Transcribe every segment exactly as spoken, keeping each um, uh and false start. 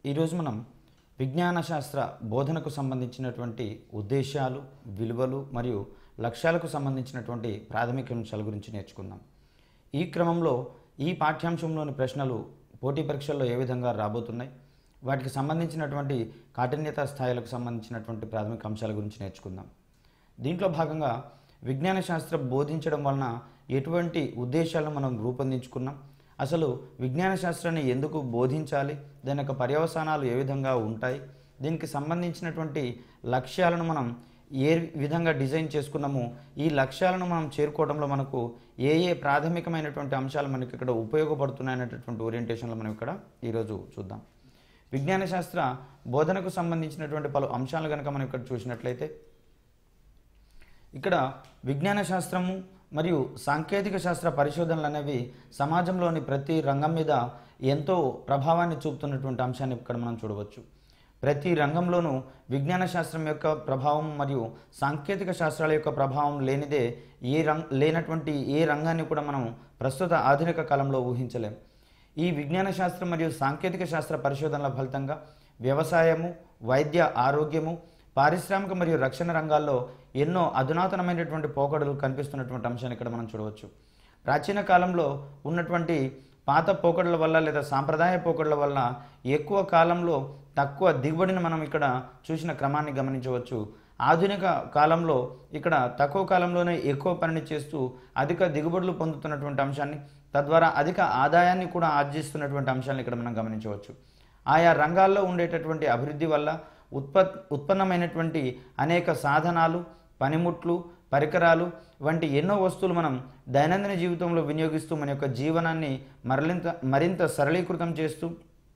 ఈరోజు మనం విజ్ఞాన శాస్త్ర బోధనకు సంబంధించినటువంటి ఉద్దేశాలు, విలువలు మరియు లక్ష్యాలకు సంబంధించినటువంటి ప్రాథమిక అంశాల గురించి నేర్చుకుందాం. ఈ క్రమంలో ఈ పాఠ్యాంశంలోని ప్రశ్నలు పోటీ పరీక్షల్లో ఏ విధంగా రాబోతున్నాయి, వాటికి సంబంధించినటువంటి కాఠిన్యత స్థాయిలకు సంబంధించినటువంటి ప్రాథమిక అంశాల గురించి నేర్చుకుందాం. దీంట్లో భాగంగా విజ్ఞాన శాస్త్రం బోధించడం వలన ఎటువంటి ఉద్దేశాలను మనం రూపొందించుకున్నాం, అసలు విజ్ఞాన శాస్త్రాన్ని ఎందుకు బోధించాలి, దాని యొక్క పర్యవసానాలు ఏ విధంగా ఉంటాయి, దీనికి సంబంధించినటువంటి లక్ష్యాలను మనం ఏ విధంగా డిజైన్ చేసుకున్నామో ఈ లక్ష్యాలను మనం చేరుకోవడంలో మనకు ఏ ఏ ప్రాథమికమైనటువంటి అంశాలు మనకి ఇక్కడ ఉపయోగపడుతున్నాయనేటటువంటి ఓరియంటేషన్లో మనం ఇక్కడ ఈరోజు చూద్దాం. విజ్ఞాన శాస్త్ర బోధనకు సంబంధించినటువంటి పలు అంశాలు కనుక మనం ఇక్కడ చూసినట్లయితే ఇక్కడ విజ్ఞాన శాస్త్రము మరియు సాంకేతిక శాస్త్ర పరిశోధనలు అనేవి సమాజంలోని ప్రతి రంగం మీద ఎంతో ప్రభావాన్ని చూపుతున్నటువంటి అంశాన్ని ఇక్కడ మనం చూడవచ్చు. ప్రతి రంగంలోనూ విజ్ఞాన శాస్త్రం యొక్క ప్రభావం మరియు సాంకేతిక శాస్త్రాల యొక్క ప్రభావం లేనిదే ఏ రంగ లేనటువంటి ఏ రంగాన్ని కూడా మనం ప్రస్తుత ఆధునిక కాలంలో ఊహించలేం. ఈ విజ్ఞాన శాస్త్రం మరియు సాంకేతిక శాస్త్ర పరిశోధనల ఫలితంగా వ్యవసాయము, వైద్య ఆరోగ్యము, పారిశ్రామిక మరియు రక్షణ రంగాల్లో ఎన్నో అధునాతనమైనటువంటి పోకడలు కనిపిస్తున్నటువంటి అంశాన్ని ఇక్కడ మనం చూడవచ్చు. ప్రాచీన కాలంలో ఉన్నటువంటి పాత పోకడల వల్ల లేదా సాంప్రదాయ పోకడల వల్ల ఎక్కువ కాలంలో తక్కువ దిగుబడిని మనం ఇక్కడ చూసిన క్రమాన్ని గమనించవచ్చు. ఆధునిక కాలంలో ఇక్కడ తక్కువ కాలంలోనే ఎక్కువ పనిని చేస్తూ అధిక దిగుబడులు పొందుతున్నటువంటి అంశాన్ని, తద్వారా అధిక ఆదాయాన్ని కూడా ఆర్జిస్తున్నటువంటి అంశాన్ని ఇక్కడ మనం గమనించవచ్చు. ఆయా రంగాల్లో ఉండేటటువంటి అభివృద్ధి వల్ల ఉత్పత్ ఉత్పన్నమైనటువంటి అనేక సాధనాలు, పనిముట్లు, పరికరాలు వంటి ఎన్నో వస్తువులు మనం దైనందిన జీవితంలో వినియోగిస్తూ మన యొక్క జీవనాన్ని మరింత మరింత సరళీకృతం చేస్తూ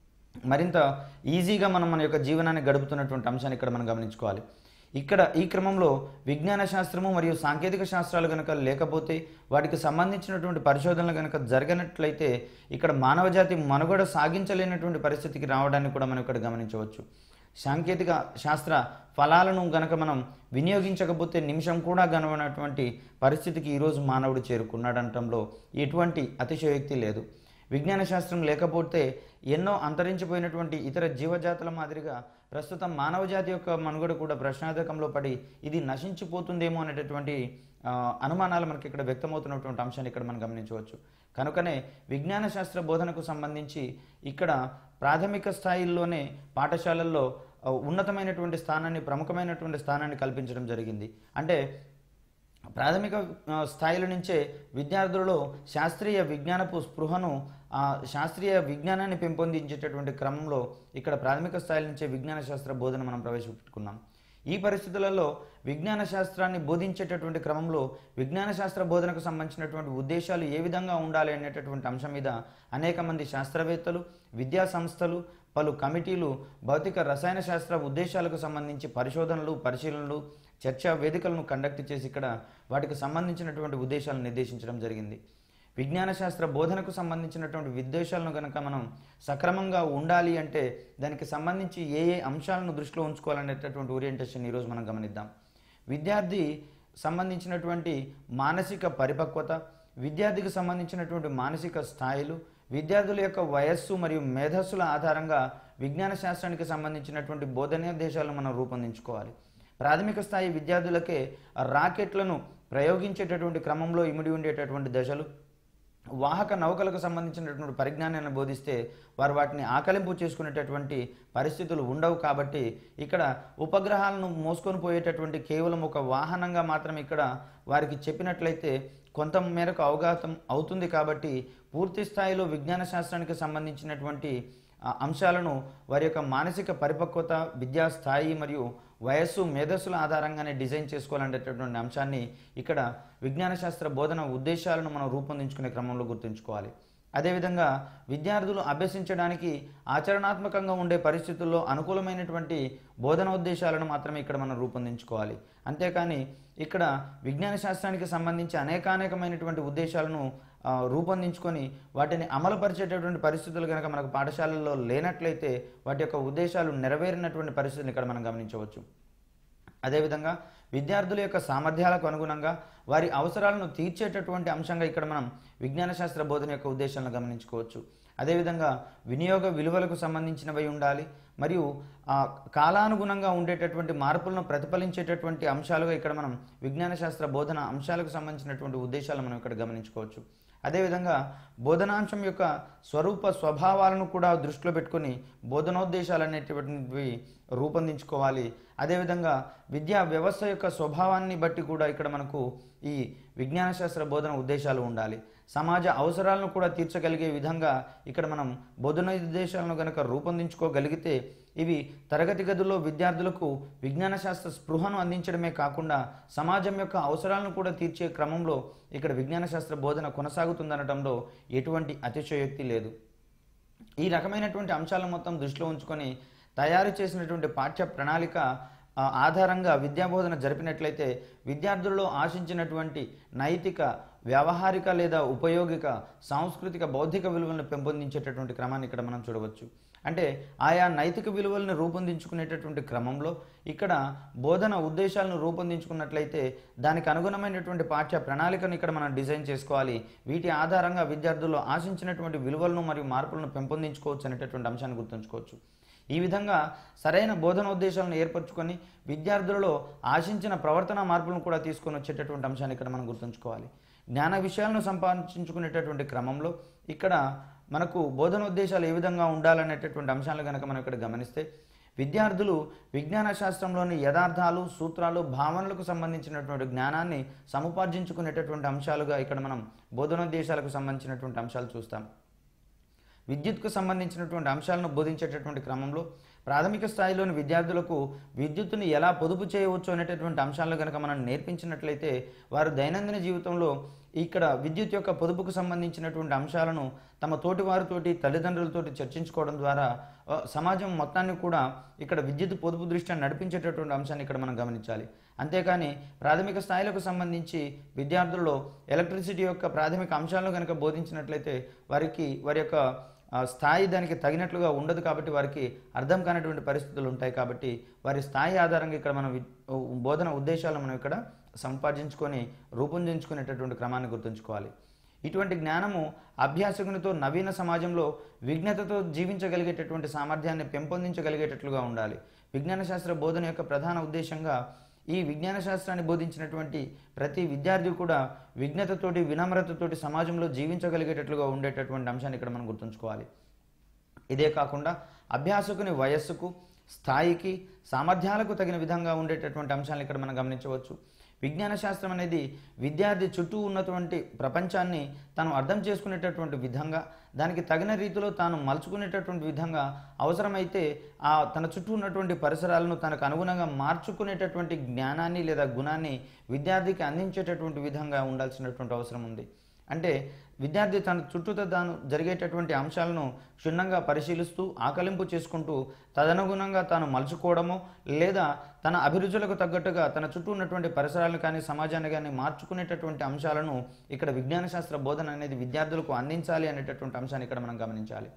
మరింత ఈజీగా మనం మన యొక్క జీవనాన్ని గడుపుతున్నటువంటి అంశాన్ని ఇక్కడ మనం గమనించుకోవాలి. ఇక్కడ ఈ క్రమంలో విజ్ఞాన శాస్త్రము మరియు సాంకేతిక శాస్త్రాలు కనుక లేకపోతే, వాటికి సంబంధించినటువంటి పరిశోధనలు కనుక జరగనట్లయితే ఇక్కడ మానవజాతి మనుగడ సాగించలేనటువంటి పరిస్థితికి రావడాన్ని కూడా మనం ఇక్కడ గమనించవచ్చు. సాంకేతిక శాస్త్ర ఫలాలను గనక మనం వినియోగించకపోతే నిమిషం కూడా గనవనటువంటి పరిస్థితికి ఈరోజు మానవుడు చేరుకున్నాడంటంలో ఎటువంటి అతిశయోక్తి లేదు. విజ్ఞాన శాస్త్రం లేకపోతే ఎన్నో అంతరించిపోయినటువంటి ఇతర జీవజాతుల మాదిరిగా ప్రస్తుతం మానవజాతి యొక్క మనుగడ కూడా ప్రశ్నార్థకంలో పడి ఇది నశించిపోతుందేమో అనేటటువంటి అనుమానాలు మనకి ఇక్కడ వ్యక్తమవుతున్నటువంటి అంశాన్ని ఇక్కడ మనం గమనించవచ్చు. కనుకనే విజ్ఞాన శాస్త్ర బోధనకు సంబంధించి ఇక్కడ ప్రాథమిక స్థాయిల్లోనే పాఠశాలల్లో ఉన్నతమైనటువంటి స్థానాన్ని, ప్రముఖమైనటువంటి స్థానాన్ని కల్పించడం జరిగింది. అంటే ప్రాథమిక స్థాయిల నుంచే విద్యార్థులలో శాస్త్రీయ విజ్ఞానపు స్పృహను, శాస్త్రీయ విజ్ఞానాన్ని పెంపొందించేటటువంటి క్రమంలో ఇక్కడ ప్రాథమిక స్థాయిల నుంచే విజ్ఞాన శాస్త్ర బోధన మనం ప్రవేశపెట్టుకున్నాం. ఈ పరిస్థితులలో విజ్ఞాన శాస్త్రాన్ని బోధించేటటువంటి క్రమంలో విజ్ఞాన శాస్త్ర బోధనకు సంబంధించినటువంటి ఉద్దేశాలు ఏ విధంగా ఉండాలి అనేటటువంటి అంశం మీద అనేక మంది శాస్త్రవేత్తలు, విద్యా సంస్థలు, పలు కమిటీలు భౌతిక రసాయన శాస్త్ర ఉద్దేశాలకు సంబంధించి పరిశోధనలు, పరిశీలనలు, చర్చా వేదికలను కండక్ట్ చేసి ఇక్కడ వాటికి సంబంధించినటువంటి ఉద్దేశాలను నిర్దేశించడం జరిగింది. విజ్ఞాన శాస్త్ర బోధనకు సంబంధించినటువంటి ఉద్దేశాలను కనుక మనం సక్రమంగా ఉండాలి అంటే దానికి సంబంధించి ఏ ఏ అంశాలను దృష్టిలో ఉంచుకోవాలనేటటువంటి ఓరియంటేషన్ ఈరోజు మనం గమనిద్దాం. విద్యార్థి సంబంధించినటువంటి మానసిక పరిపక్వత, విద్యార్థికి సంబంధించినటువంటి మానసిక స్థాయిలు, విద్యార్థుల యొక్క వయస్సు మరియు మేధస్సుల ఆధారంగా విజ్ఞాన శాస్త్రానికి సంబంధించినటువంటి బోధనోద్దేశాలను మనం రూపొందించుకోవాలి. ప్రాథమిక స్థాయి విద్యార్థులకే రాకెట్లను ప్రయోగించేటటువంటి క్రమంలో ఇమిడి ఉండేటటువంటి దశలు, వాహక నౌకలకు సంబంధించినటువంటి పరిజ్ఞానాన్ని బోధిస్తే వారు వాటిని ఆకలింపు చేసుకునేటటువంటి పరిస్థితులు ఉండవు. కాబట్టి ఇక్కడ ఉపగ్రహాలను మోసుకొని పోయేటటువంటి కేవలం ఒక వాహనంగా మాత్రం ఇక్కడ వారికి చెప్పినట్లయితే కొంత మేరకు అవగాహన అవుతుంది. కాబట్టి పూర్తి స్థాయిలో విజ్ఞాన శాస్త్రానికి సంబంధించినటువంటి అంశాలను వారి యొక్క మానసిక పరిపక్వత, విద్యా స్థాయి మరియు వయస్సు, మేధస్సుల ఆధారంగానే డిజైన్ చేసుకోవాలనేటటువంటి అంశాన్ని ఇక్కడ విజ్ఞాన శాస్త్ర బోధన ఉద్దేశాలను మనం రూపొందించుకునే క్రమంలో గుర్తుంచుకోవాలి. అదేవిధంగా విద్యార్థులు అభ్యసించడానికి ఆచరణాత్మకంగా ఉండే పరిస్థితుల్లో అనుకూలమైనటువంటి బోధన ఉద్దేశాలను మాత్రమే ఇక్కడ మనం రూపొందించుకోవాలి. అంతేకాని ఇక్కడ విజ్ఞాన శాస్త్రానికి సంబంధించి అనేకానేకమైనటువంటి ఉద్దేశాలను రూపొందించుకొని వాటిని అమలుపరిచేటటువంటి పరిస్థితులు కనుక మనకు పాఠశాలల్లో లేనట్లయితే వాటి యొక్క ఉద్దేశాలు నెరవేరినటువంటి పరిస్థితులను ఇక్కడ మనం గమనించవచ్చు. అదేవిధంగా విద్యార్థుల యొక్క సామర్థ్యాలకు అనుగుణంగా వారి అవసరాలను తీర్చేటటువంటి అంశంగా ఇక్కడ మనం విజ్ఞాన శాస్త్ర బోధన యొక్క ఉద్దేశాలను గమనించుకోవచ్చు. అదేవిధంగా వినియోగ విలువలకు సంబంధించినవి ఉండాలి. మరియు కాలానుగుణంగా ఉండేటటువంటి మార్పులను ప్రతిఫలించేటటువంటి అంశాలుగా ఇక్కడ మనం విజ్ఞాన శాస్త్ర బోధన అంశాలకు సంబంధించినటువంటి ఉద్దేశాలు మనం ఇక్కడ గమనించుకోవచ్చు. అదేవిధంగా బోధనాంశం యొక్క స్వరూప స్వభావాలను కూడా దృష్టిలో పెట్టుకొని బోధనోద్దేశాలు అనేటువంటివి రూపొందించుకోవాలి. అదేవిధంగా విద్యా వ్యవస్థ యొక్క స్వభావాన్ని బట్టి కూడా ఇక్కడ మనకు ఈ విజ్ఞాన శాస్త్ర బోధన ఉద్దేశాలు ఉండాలి. సమాజ అవసరాలను కూడా తీర్చగలిగే విధంగా ఇక్కడ మనం బోధనోద్దేశాలను కనుక రూపొందించుకోగలిగితే ఇవి తరగతి గదుల్లో విద్యార్థులకు విజ్ఞాన శాస్త్ర స్పృహను అందించడమే కాకుండా సమాజం యొక్క అవసరాలను కూడా తీర్చే క్రమంలో ఇక్కడ విజ్ఞాన శాస్త్ర బోధన కొనసాగుతుందనడంలో ఎటువంటి అతిశయోక్తి లేదు. ఈ రకమైనటువంటి అంశాలను మొత్తం దృష్టిలో ఉంచుకొని తయారు చేసినటువంటి పాఠ్య ప్రణాళిక ఆధారంగా విద్యాబోధన జరిపినట్లయితే విద్యార్థుల్లో ఆశించినటువంటి నైతిక, వ్యావహారిక లేదా ఉపయోగిక, సాంస్కృతిక, బౌద్ధిక విలువలను పెంపొందించేటటువంటి క్రమాన్ని ఇక్కడ మనం చూడవచ్చు. అంటే ఆయా నైతిక విలువలను రూపొందించుకునేటటువంటి క్రమంలో ఇక్కడ బోధన ఉద్దేశాలను రూపొందించుకున్నట్లయితే దానికి అనుగుణమైనటువంటి పాఠ్య ప్రణాళికను ఇక్కడ మనం డిజైన్ చేసుకోవాలి. వీటి ఆధారంగా విద్యార్థుల్లో ఆశించినటువంటి విలువలను మరియు మార్పులను పెంపొందించుకోవచ్చు అనేటటువంటి అంశాన్ని గుర్తుంచుకోవచ్చు. ఈ విధంగా సరైన బోధనోద్దేశాలను ఏర్పరచుకొని విద్యార్థులలో ఆశించిన ప్రవర్తన మార్పులను కూడా తీసుకొని వచ్చేటటువంటి అంశాన్ని ఇక్కడ మనం గుర్తుంచుకోవాలి. జ్ఞాన విషయాలను సంపాదించుకునేటటువంటి క్రమంలో ఇక్కడ మనకు బోధనోద్దేశాలు ఏ విధంగా ఉండాలనేటటువంటి అంశాలను కనుక మనం ఇక్కడ గమనిస్తే విద్యార్థులు విజ్ఞాన శాస్త్రంలోని యథార్థాలు, సూత్రాలు, భావనలకు సంబంధించినటువంటి జ్ఞానాన్ని సముపార్జించుకునేటటువంటి అంశాలుగా ఇక్కడ మనం బోధనోద్దేశాలకు సంబంధించినటువంటి అంశాలు చూస్తాం. విద్యుత్కు సంబంధించినటువంటి అంశాలను బోధించేటటువంటి క్రమంలో ప్రాథమిక స్థాయిలోని విద్యార్థులకు విద్యుత్తుని ఎలా పొదుపు చేయవచ్చు అనేటటువంటి అంశాలను కనుక మనం నేర్పించినట్లయితే వారు దైనందిన జీవితంలో ఇక్కడ విద్యుత్ యొక్క పొదుపుకు సంబంధించినటువంటి అంశాలను తమ తోటి వారితోటి, తల్లిదండ్రులతోటి చర్చించుకోవడం ద్వారా సమాజం మొత్తాన్ని కూడా ఇక్కడ విద్యుత్ పొదుపు దృష్ట్యా నడిపించేటటువంటి అంశాన్ని ఇక్కడ మనం గమనించాలి. అంతేకాని ప్రాథమిక స్థాయిలకు సంబంధించి విద్యార్థుల్లో ఎలక్ట్రిసిటీ యొక్క ప్రాథమిక అంశాలను కనుక బోధించినట్లయితే వారికి వారి యొక్క స్థాయి దానికి తగినట్లుగా ఉండదు. కాబట్టి వారికి అర్థం కానటువంటి పరిస్థితులు ఉంటాయి. కాబట్టి వారి స్థాయి ఆధారంగా ఇక్కడ మనం బోధన ఉద్దేశాలను మనం ఇక్కడ సంపాదించుకొని రూపొందించుకునేటటువంటి క్రమాన్ని గుర్తుంచుకోవాలి. ఇటువంటి జ్ఞానము అభ్యాసకునితో నవీన సమాజంలో విజ్ఞతతో జీవించగలిగేటటువంటి సామర్థ్యాన్ని పెంపొందించగలిగేటట్లుగా ఉండాలి. విజ్ఞాన శాస్త్ర బోధన యొక్క ప్రధాన ఉద్దేశంగా ఈ విజ్ఞాన శాస్త్రాన్ని బోధించినటువంటి ప్రతి విద్యార్థి కూడా విజ్ఞతతోటి, వినమ్రతతోటి సమాజంలో జీవించగలిగేటట్లుగా ఉండేటటువంటి అంశాన్ని ఇక్కడ మనం గుర్తుంచుకోవాలి. ఇదే కాకుండా అభ్యాసకుని వయస్సుకు, స్థాయికి, సామర్థ్యాలకు తగిన విధంగా ఉండేటటువంటి అంశాలను ఇక్కడ మనం గమనించవచ్చు. విజ్ఞాన శాస్త్రం అనేది విద్యార్థి చుట్టూ ఉన్నటువంటి ప్రపంచాన్ని తాను అర్థం చేసుకునేటటువంటి విధంగా, దానికి తగిన రీతిలో తాను మలుచుకునేటటువంటి విధంగా, అవసరమైతే ఆ తన చుట్టూ ఉన్నటువంటి పరిసరాలను తనకు అనుగుణంగా మార్చుకునేటటువంటి జ్ఞానాన్ని లేదా గుణాన్ని విద్యార్థికి అందించేటటువంటి విధంగా ఉండాల్సినటువంటి అవసరం ఉంది. అంటే విద్యార్థి తన చుట్టూ తాను జరిగేటటువంటి అంశాలను క్షుణ్ణంగా పరిశీలిస్తూ ఆకలింపు చేసుకుంటూ తదనుగుణంగా తాను మలుచుకోవడము లేదా తన అభిరుచులకు తగ్గట్టుగా తన చుట్టూ ఉన్నటువంటి పరిసరాలను కానీ సమాజాన్ని కానీ మార్చుకునేటటువంటి అంశాలను ఇక్కడ విజ్ఞాన శాస్త్ర బోధన అనేది విద్యార్థులకు అందించాలి అనేటటువంటి అంశాన్ని ఇక్కడ మనం గమనించాలి.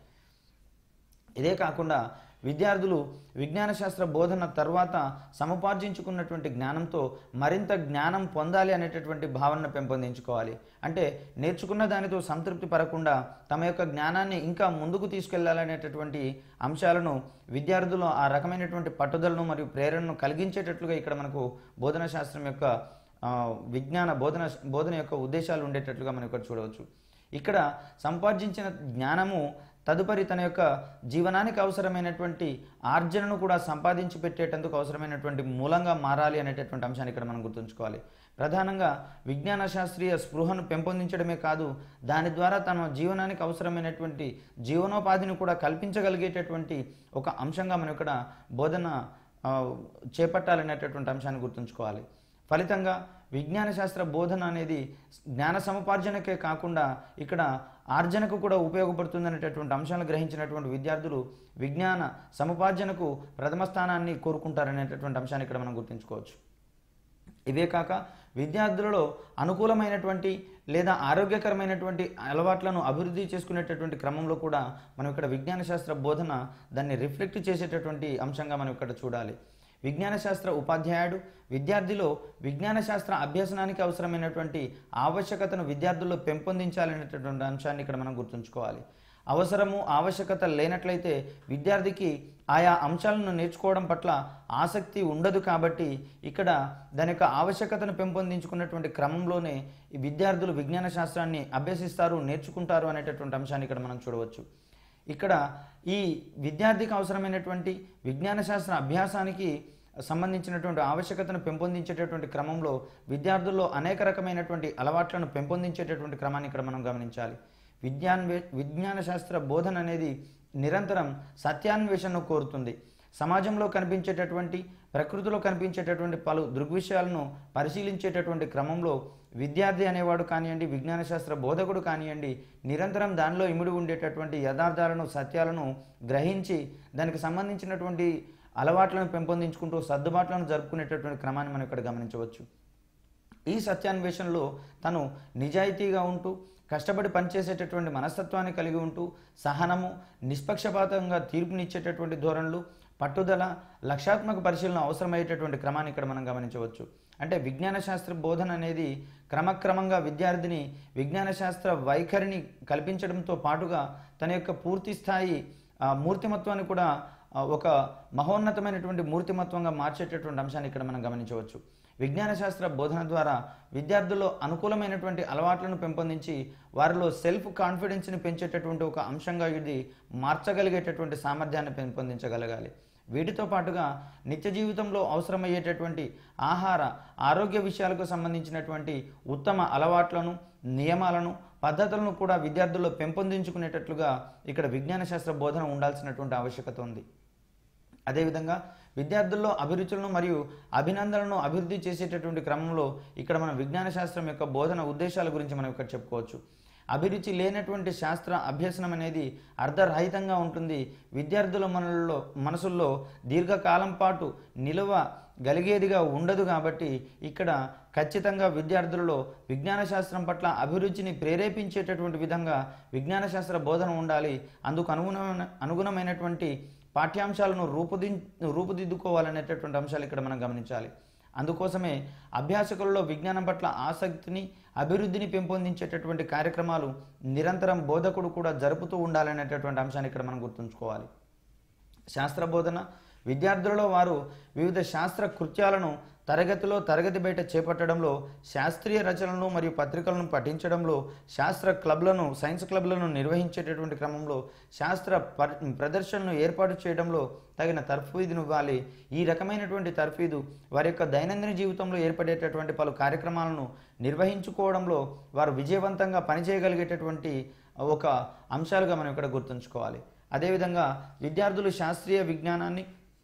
ఇదే కాకుండా విద్యార్థులు విజ్ఞాన శాస్త్ర బోధన తర్వాత సముపార్జించుకున్నటువంటి జ్ఞానంతో మరింత జ్ఞానం పొందాలి అనేటటువంటి భావనను పెంపొందించుకోవాలి. అంటే నేర్చుకున్న దానితో సంతృప్తి పడకుండా తమ యొక్క జ్ఞానాన్ని ఇంకా ముందుకు తీసుకెళ్లాలనేటటువంటి అంశాలను విద్యార్థులు ఆ రకమైనటువంటి పట్టుదలను మరియు ప్రేరణను కలిగించేటట్లుగా ఇక్కడ మనకు బోధన శాస్త్రం యొక్క విజ్ఞాన బోధన బోధన యొక్క ఉద్దేశాలు ఉండేటట్లుగా మనం ఇక్కడ చూడవచ్చు. ఇక్కడ సంపార్జించిన జ్ఞానము తదుపరి తన యొక్క జీవనానికి అవసరమైనటువంటి ఆర్జనను కూడా సంపాదించి పెట్టేటందుకు అవసరమైనటువంటి మూలంగా మారాలి అనేటటువంటి అంశాన్ని ఇక్కడ మనం గుర్తుంచుకోవాలి. ప్రధానంగా విజ్ఞాన శాస్త్రీయ స్పృహను పెంపొందించడమే కాదు, దాని ద్వారా తన జీవనానికి అవసరమైనటువంటి జీవనోపాధిని కూడా కల్పించగలిగేటటువంటి ఒక అంశంగా మనం ఇక్కడ బోధన చేపట్టాలనేటటువంటి అంశాన్ని గుర్తుంచుకోవాలి. ఫలితంగా విజ్ఞాన శాస్త్ర బోధన అనేది జ్ఞాన సముపార్జనకే కాకుండా ఇక్కడ ఆర్జనకు కూడా ఉపయోగపడుతుంది అనేటటువంటి అంశాలను గ్రహించినటువంటి విద్యార్థులు విజ్ఞాన సముపార్జనకు ప్రథమ స్థానాన్ని కోరుకుంటారనేటటువంటి అంశాన్ని ఇక్కడ మనం గుర్తుంచుకోవచ్చు. ఇవే కాక విద్యార్థులలో అనుకూలమైనటువంటి లేదా ఆరోగ్యకరమైనటువంటి అలవాట్లను అభివృద్ధి చేసుకునేటటువంటి క్రమంలో కూడా మనం ఇక్కడ విజ్ఞాన శాస్త్ర బోధన దాన్ని రిఫ్లెక్ట్ చేసేటటువంటి అంశంగా మనం ఇక్కడ చూడాలి. విజ్ఞాన శాస్త్ర ఉపాధ్యాయుడు విద్యార్థిలో విజ్ఞాన శాస్త్ర అభ్యసనానికి అవసరమైనటువంటి ఆవశ్యకతను విద్యార్థుల్లో పెంపొందించాలనేటటువంటి అంశాన్ని ఇక్కడ మనం గుర్తుంచుకోవాలి. అవసరము ఆవశ్యకత లేనట్లయితే విద్యార్థికి ఆయా అంశాలను నేర్చుకోవడం పట్ల ఆసక్తి ఉండదు. కాబట్టి ఇక్కడ దాని యొక్క ఆవశ్యకతను పెంపొందించుకున్నటువంటి క్రమంలోనే ఈ విద్యార్థులు విజ్ఞాన శాస్త్రాన్ని అభ్యసిస్తారు, నేర్చుకుంటారు అనేటటువంటి అంశాన్ని ఇక్కడ మనం చూడవచ్చు. ఇక్కడ ఈ విద్యార్థికి అవసరమైనటువంటి విజ్ఞాన శాస్త్ర అభ్యాసానికి సంబంధించినటువంటి ఆవశ్యకతను పెంపొందించేటటువంటి క్రమంలో విద్యార్థుల్లో అనేక రకమైనటువంటి అలవాట్లను పెంపొందించేటటువంటి క్రమాన్ని ఇక్కడ మనం గమనించాలి. విజ్ఞాన్వే విజ్ఞాన శాస్త్ర బోధన అనేది నిరంతరం సత్యాన్వేషణను కోరుతుంది. సమాజంలో కనిపించేటటువంటి, ప్రకృతిలో కనిపించేటటువంటి పలు దృగ్విషయాలను పరిశీలించేటటువంటి క్రమంలో విద్యార్థి అనేవాడు కానివ్వండి, విజ్ఞాన శాస్త్ర బోధకుడు కానివ్వండి, నిరంతరం దానిలో ఇమిడి ఉండేటటువంటి యథార్థాలను, సత్యాలను గ్రహించి దానికి సంబంధించినటువంటి అలవాట్లను పెంపొందించుకుంటూ సర్దుబాట్లను జరుపుకునేటటువంటి క్రమాన్ని మనం ఇక్కడ గమనించవచ్చు. ఈ సత్యాన్వేషణలో తను నిజాయితీగా ఉంటూ కష్టపడి పనిచేసేటటువంటి మనస్తత్వాన్ని కలిగి ఉంటూ సహనము, నిష్పక్షపాతంగా తీర్పునిచ్చేటటువంటి ధోరణులు, పట్టుదల, లక్ష్యాత్మక పరిశీలన అవసరమయ్యేటటువంటి క్రమాన్ని ఇక్కడ మనం గమనించవచ్చు. అంటే విజ్ఞాన శాస్త్ర బోధన అనేది క్రమక్రమంగా విద్యార్థిని విజ్ఞాన శాస్త్ర వైఖరిని కల్పించడంతో పాటుగా తన యొక్క పూర్తి స్థాయి మూర్తిమత్వాన్ని కూడా ఒక మహోన్నతమైనటువంటి మూర్తిమత్వంగా మార్చేటటువంటి అంశాన్ని ఇక్కడ మనం గమనించవచ్చు. విజ్ఞాన శాస్త్ర బోధన ద్వారా విద్యార్థుల్లో అనుకూలమైనటువంటి అలవాట్లను పెంపొందించి వారిలో సెల్ఫ్ కాన్ఫిడెన్స్ని పెంచేటటువంటి ఒక అంశంగా ఇది మార్చగలిగేటటువంటి సామర్థ్యాన్ని పెంపొందించగలగాలి. వీటితో పాటుగా నిత్య జీవితంలో అవసరమయ్యేటటువంటి ఆహార ఆరోగ్య విషయాలకు సంబంధించినటువంటి ఉత్తమ అలవాట్లను, నియమాలను, పద్ధతులను కూడా విద్యార్థుల్లో పెంపొందించుకునేటట్లుగా ఇక్కడ విజ్ఞాన శాస్త్ర బోధన ఉండాల్సినటువంటి ఆవశ్యకత ఉంది. అదేవిధంగా విద్యార్థుల్లో అభిరుచులను మరియు అభినందనలను అభివృద్ధి చేసేటటువంటి క్రమంలో ఇక్కడ మనం విజ్ఞాన శాస్త్రం యొక్క బోధన ఉద్దేశాల గురించి మనం ఇక్కడ చెప్పుకోవచ్చు. అభిరుచి లేనటువంటి శాస్త్ర అభ్యసనం అనేది అర్ధరహితంగా ఉంటుంది. విద్యార్థుల మనలో మనసుల్లో దీర్ఘకాలం పాటు నిలువ గలిగేదిగా ఉండదు. కాబట్టి ఇక్కడ ఖచ్చితంగా విద్యార్థులలో విజ్ఞాన శాస్త్రం పట్ల అభిరుచిని ప్రేరేపించేటటువంటి విధంగా విజ్ఞాన శాస్త్ర బోధన ఉండాలి. అందుకు అనుగుణమైన అనుగుణమైనటువంటి పాఠ్యాంశాలను రూపుది రూపుదిద్దుకోవాలనేటటువంటి అంశాలు ఇక్కడ మనం గమనించాలి. అందుకోసమే అభ్యాసకులలో విజ్ఞానం పట్ల ఆసక్తిని, అభివృద్ధిని పెంపొందించేటటువంటి కార్యక్రమాలు నిరంతరం బోధకుడు కూడా జరుపుతూ ఉండాలనేటటువంటి అంశాన్ని ఇక్కడ మనం గుర్తుంచుకోవాలి. శాస్త్ర బోధన విద్యార్థులలో వారు వివిధ శాస్త్ర కృత్యాలను తరగతిలో, తరగతి బయట చేపట్టడంలో, శాస్త్రీయ రచనలను మరియు పత్రికలను పఠించడంలో, శాస్త్ర క్లబ్లను, సైన్స్ క్లబ్లను నిర్వహించేటటువంటి క్రమంలో, శాస్త్ర ప్రదర్శనను ఏర్పాటు చేయడంలో తగిన తర్ఫీదును ఇవ్వాలి. ఈ రకమైనటువంటి తర్ఫీదు వారి యొక్క దైనందిన జీవితంలో ఏర్పడేటటువంటి పలు కార్యక్రమాలను నిర్వహించుకోవడంలో వారు విజయవంతంగా పనిచేయగలిగేటటువంటి ఒక అంశాలుగా మనం ఇక్కడ గుర్తుంచుకోవాలి. అదేవిధంగా విద్యార్థులు శాస్త్రీయ విజ్ఞానాన్ని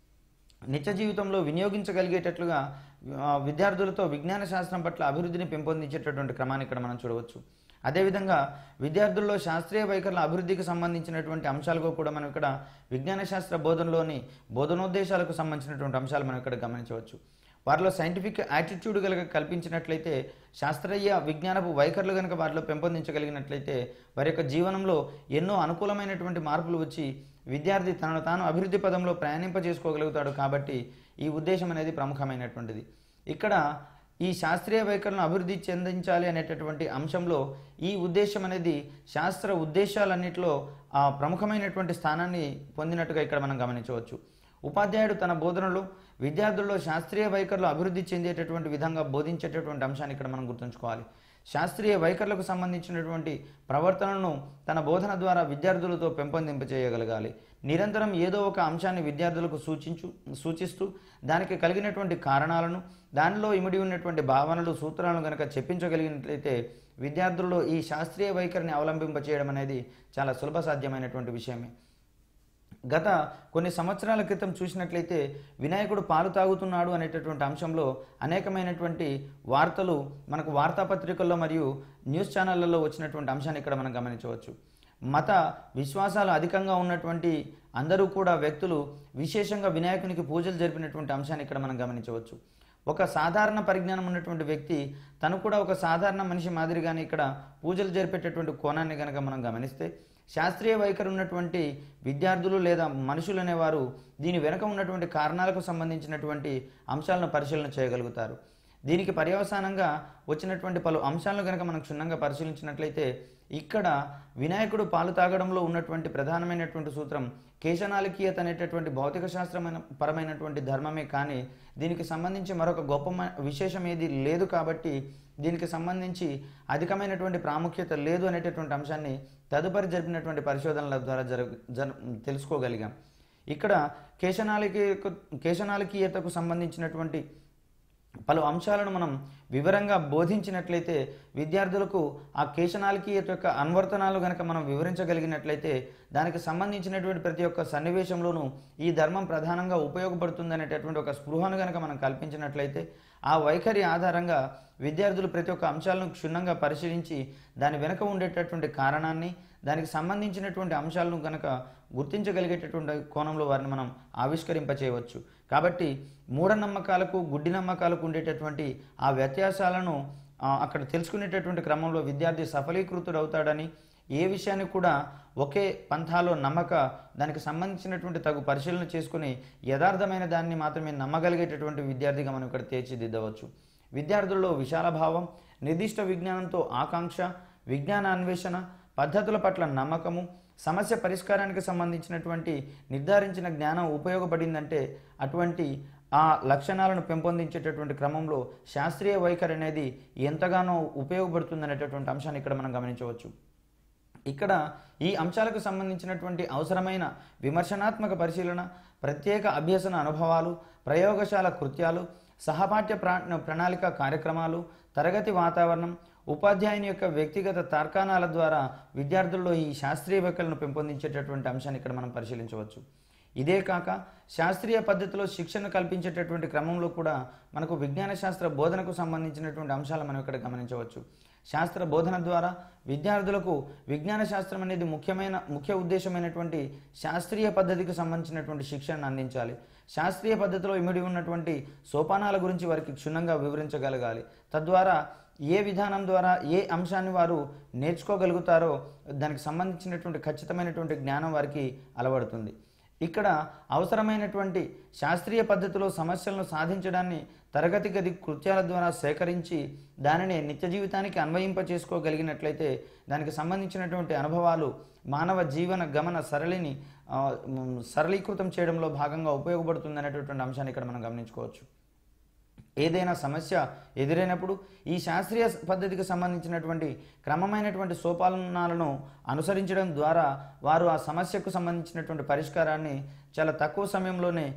నిత్య జీవితంలో వినియోగించగలిగేటట్లుగా విద్యార్థులతో విజ్ఞాన శాస్త్రం పట్ల అభివృద్ధిని పెంపొందించేటటువంటి క్రమాన్ని ఇక్కడ మనం చూడవచ్చు. అదేవిధంగా విద్యార్థుల్లో శాస్త్రీయ వైఖరుల అభివృద్ధికి సంబంధించినటువంటి అంశాలుగా కూడా మనం ఇక్కడ విజ్ఞాన శాస్త్ర బోధనలోని బోధనోద్దేశాలకు సంబంధించినటువంటి అంశాలు మనం ఇక్కడ గమనించవచ్చు. వారిలో సైంటిఫిక్ యాటిట్యూడ్ కనుక కల్పించినట్లయితే, శాస్త్రీయ విజ్ఞానపు వైఖరులు కనుక వారిలో పెంపొందించగలిగినట్లయితే వారి యొక్క జీవనంలో ఎన్నో అనుకూలమైనటువంటి మార్పులు వచ్చి విద్యార్థి తనను తాను అభివృద్ధి పదంలో ప్రయాణింపజేసుకోగలుగుతాడు. కాబట్టి ఈ ఉద్దేశం అనేది ప్రముఖమైనటువంటిది. ఇక్కడ ఈ శాస్త్రీయ వైఖరులను అభివృద్ధి చెందించాలి అనేటటువంటి అంశంలో ఈ ఉద్దేశం అనేది శాస్త్ర ఉద్దేశాలన్నింటిలో ఆ ప్రముఖమైనటువంటి స్థానాన్ని పొందినట్టుగా ఇక్కడ మనం గమనించవచ్చు. ఉపాధ్యాయుడు తన బోధనలో విద్యార్థుల్లో శాస్త్రీయ వైఖరులు అభివృద్ధి చెందేటటువంటి విధంగా బోధించేటటువంటి అంశాన్ని ఇక్కడ మనం గుర్తుంచుకోవాలి. శాస్త్రీయ వైఖరులకు సంబంధించినటువంటి ప్రవర్తనను తన బోధన ద్వారా విద్యార్థులతో పెంపొందింపజేయగలగాలి. నిరంతరం ఏదో ఒక అంశాన్ని విద్యార్థులకు సూచించు సూచిస్తూ దానికి కలిగినటువంటి కారణాలను, దానిలో ఇమిడి ఉన్నటువంటి భావనలు, సూత్రాలను కనుక చెప్పించగలిగినట్లయితే విద్యార్థుల్లో ఈ శాస్త్రీయ వైఖరిని అవలంబింపచేయడం అనేది చాలా సులభ సాధ్యమైనటువంటి విషయమే. గత కొన్ని సంవత్సరాల క్రితం చూసినట్లయితే వినాయకుడు పాలు తాగుతున్నాడు అనేటటువంటి అంశంలో అనేకమైనటువంటి వార్తలు మనకు వార్తాపత్రికల్లో మరియు న్యూస్ ఛానళ్లలో వచ్చినటువంటి అంశాన్ని ఇక్కడ మనం గమనించవచ్చు. మత విశ్వాసాలు అధికంగా ఉన్నటువంటి అందరూ కూడా వ్యక్తులు విశేషంగా వినాయకునికి పూజలు జరిపినటువంటి అంశాన్ని ఇక్కడ మనం గమనించవచ్చు. ఒక సాధారణ పరిజ్ఞానం ఉన్నటువంటి వ్యక్తి తను కూడా ఒక సాధారణ మనిషి మాదిరిగానే ఇక్కడ పూజలు జరిపేటటువంటి కోణాన్ని కనుక మనం గమనిస్తే, శాస్త్రీయ వైఖరి ఉన్నటువంటి విద్యార్థులు లేదా మనుషులు అనేవారు దీని వెనుక ఉన్నటువంటి కారణాలకు సంబంధించినటువంటి అంశాలను పరిశీలన చేయగలుగుతారు. దీనికి పర్యవసానంగా వచ్చినటువంటి పలు అంశాలను కనుక మనం క్షుణ్ణంగా పరిశీలించినట్లయితే ఇక్కడ వినాయకుడు పాలు తాగడంలో ఉన్నటువంటి ప్రధానమైనటువంటి సూత్రం కేశనాలికీయత అనేటటువంటి భౌతిక శాస్త్రమైన పరమైనటువంటి ధర్మమే, కానీ దీనికి సంబంధించి మరొక గొప్ప విశేషం ఏది లేదు కాబట్టి దీనికి సంబంధించి అధికమైనటువంటి ప్రాముఖ్యత లేదు అనేటటువంటి అంశాన్ని తదుపరి జరిపినటువంటి పరిశోధనల ద్వారా జరుగు జరు తెలుసుకోగలిగాం. ఇక్కడ కేశనాలికీయకు కేశనాలికీయతకు సంబంధించినటువంటి పలు అంశాలను మనం వివరంగా బోధించినట్లయితే విద్యార్థులకు ఆ కేశనాలికీయత యొక్క అనువర్తనాలు కనుక మనం వివరించగలిగినట్లయితే దానికి సంబంధించినటువంటి ప్రతి ఒక్క సన్నివేశంలోనూ ఈ ధర్మం ప్రధానంగా ఉపయోగపడుతుంది అనేటటువంటి ఒక స్పృహను కనుక మనం కల్పించినట్లయితే ఆ వైఖరి ఆధారంగా విద్యార్థులు ప్రతి ఒక్క అంశాలను క్షుణ్ణంగా పరిశీలించి దాని వెనుక ఉండేటటువంటి కారణాన్ని, దానికి సంబంధించినటువంటి అంశాలను కనుక గుర్తించగలిగేటటువంటి కోణంలో వారిని మనం ఆవిష్కరింపచేయవచ్చు. కాబట్టి మూఢనమ్మకాలకు గుడ్డి నమ్మకాలకు ఉండేటటువంటి ఆ వ్యత్యాసాలను అక్కడ తెలుసుకునేటటువంటి క్రమంలో విద్యార్థి సఫలీకృతుడు అవుతాడని, ఏ విషయాన్ని కూడా ఒకే పంథాలో నమ్మక దానికి సంబంధించినటువంటి తగు పరిశీలన చేసుకుని యథార్థమైన దాన్ని మాత్రమే నమ్మగలిగేటటువంటి విద్యార్థిగా మనం ఇక్కడ తీర్చిదిద్దవచ్చు. విద్యార్థుల్లో విశాల భావం, నిర్దిష్ట విజ్ఞానంతో ఆకాంక్ష, విజ్ఞాన అన్వేషణ, పద్ధతుల పట్ల నమ్మకము, సమస్య పరిష్కారానికి సంబంధించినటువంటి నిర్ధారించిన జ్ఞానం ఉపయోగపడిందంటే అటువంటి ఆ లక్షణాలను పెంపొందించేటటువంటి క్రమంలో శాస్త్రీయ వైఖరి అనేది ఎంతగానో ఉపయోగపడుతుందనేటటువంటి అంశాన్ని ఇక్కడ మనం గమనించవచ్చు. ఇక్కడ ఈ అంశాలకు సంబంధించినటువంటి అవసరమైన విమర్శనాత్మక పరిశీలన, ప్రత్యేక అభ్యసన అనుభవాలు, ప్రయోగశాల కృత్యాలు, సహపాఠ్య ప్రా ప్రణాళిక కార్యక్రమాలు, తరగతి వాతావరణం, ఉపాధ్యాయుని యొక్క వ్యక్తిగత తార్కాణాల ద్వారా విద్యార్థుల్లో ఈ శాస్త్రీయ వైఖరులను పెంపొందించేటటువంటి అంశాన్ని ఇక్కడ మనం పరిశీలించవచ్చు. ఇదే కాక శాస్త్రీయ పద్ధతిలో శిక్షణ కల్పించేటటువంటి క్రమంలో కూడా మనకు విజ్ఞాన శాస్త్ర బోధనకు సంబంధించినటువంటి అంశాలు మనం ఇక్కడ గమనించవచ్చు. శాస్త్ర బోధన ద్వారా విద్యార్థులకు విజ్ఞాన శాస్త్రం అనేది ముఖ్యమైన ముఖ్య ఉద్దేశమైనటువంటి శాస్త్రీయ పద్ధతికి సంబంధించినటువంటి శిక్షణను అందించాలి. శాస్త్రీయ పద్ధతిలో ఇమిడి ఉన్నటువంటి సోపానాల గురించి వారికి క్షుణ్ణంగా వివరించగలగాలి. తద్వారా ఏ విధానం ద్వారా ఏ అంశాన్ని వారు నేర్చుకోగలుగుతారో దానికి సంబంధించినటువంటి ఖచ్చితమైనటువంటి జ్ఞానం వారికి అలవడుతుంది. ఇక్కడ అవసరమైనటువంటి శాస్త్రీయ పద్ధతిలో సమస్యలను సాధించడాన్ని తరగతి గది కృత్యాల ద్వారా సేకరించి దానిని నిత్య జీవితానికి అన్వయింప చేసుకోగలిగినట్లయితే దానికి సంబంధించినటువంటి అనుభవాలు మానవ జీవన గమన సరళిని సరళీకృతం చేయడంలో భాగంగా ఉపయోగపడుతుంది అనేటటువంటి అంశాన్ని ఇక్కడ మనం గమనించుకోవచ్చు. ఏదైనా సమస్య ఎదురైనప్పుడు ఈ శాస్త్రీయ పద్ధతికి సంబంధించినటువంటి క్రమమైనటువంటి సోపానాలను అనుసరించడం ద్వారా వారు ఆ సమస్యకు సంబంధించినటువంటి పరిష్కారాన్ని చాలా తక్కువ సమయంలోనే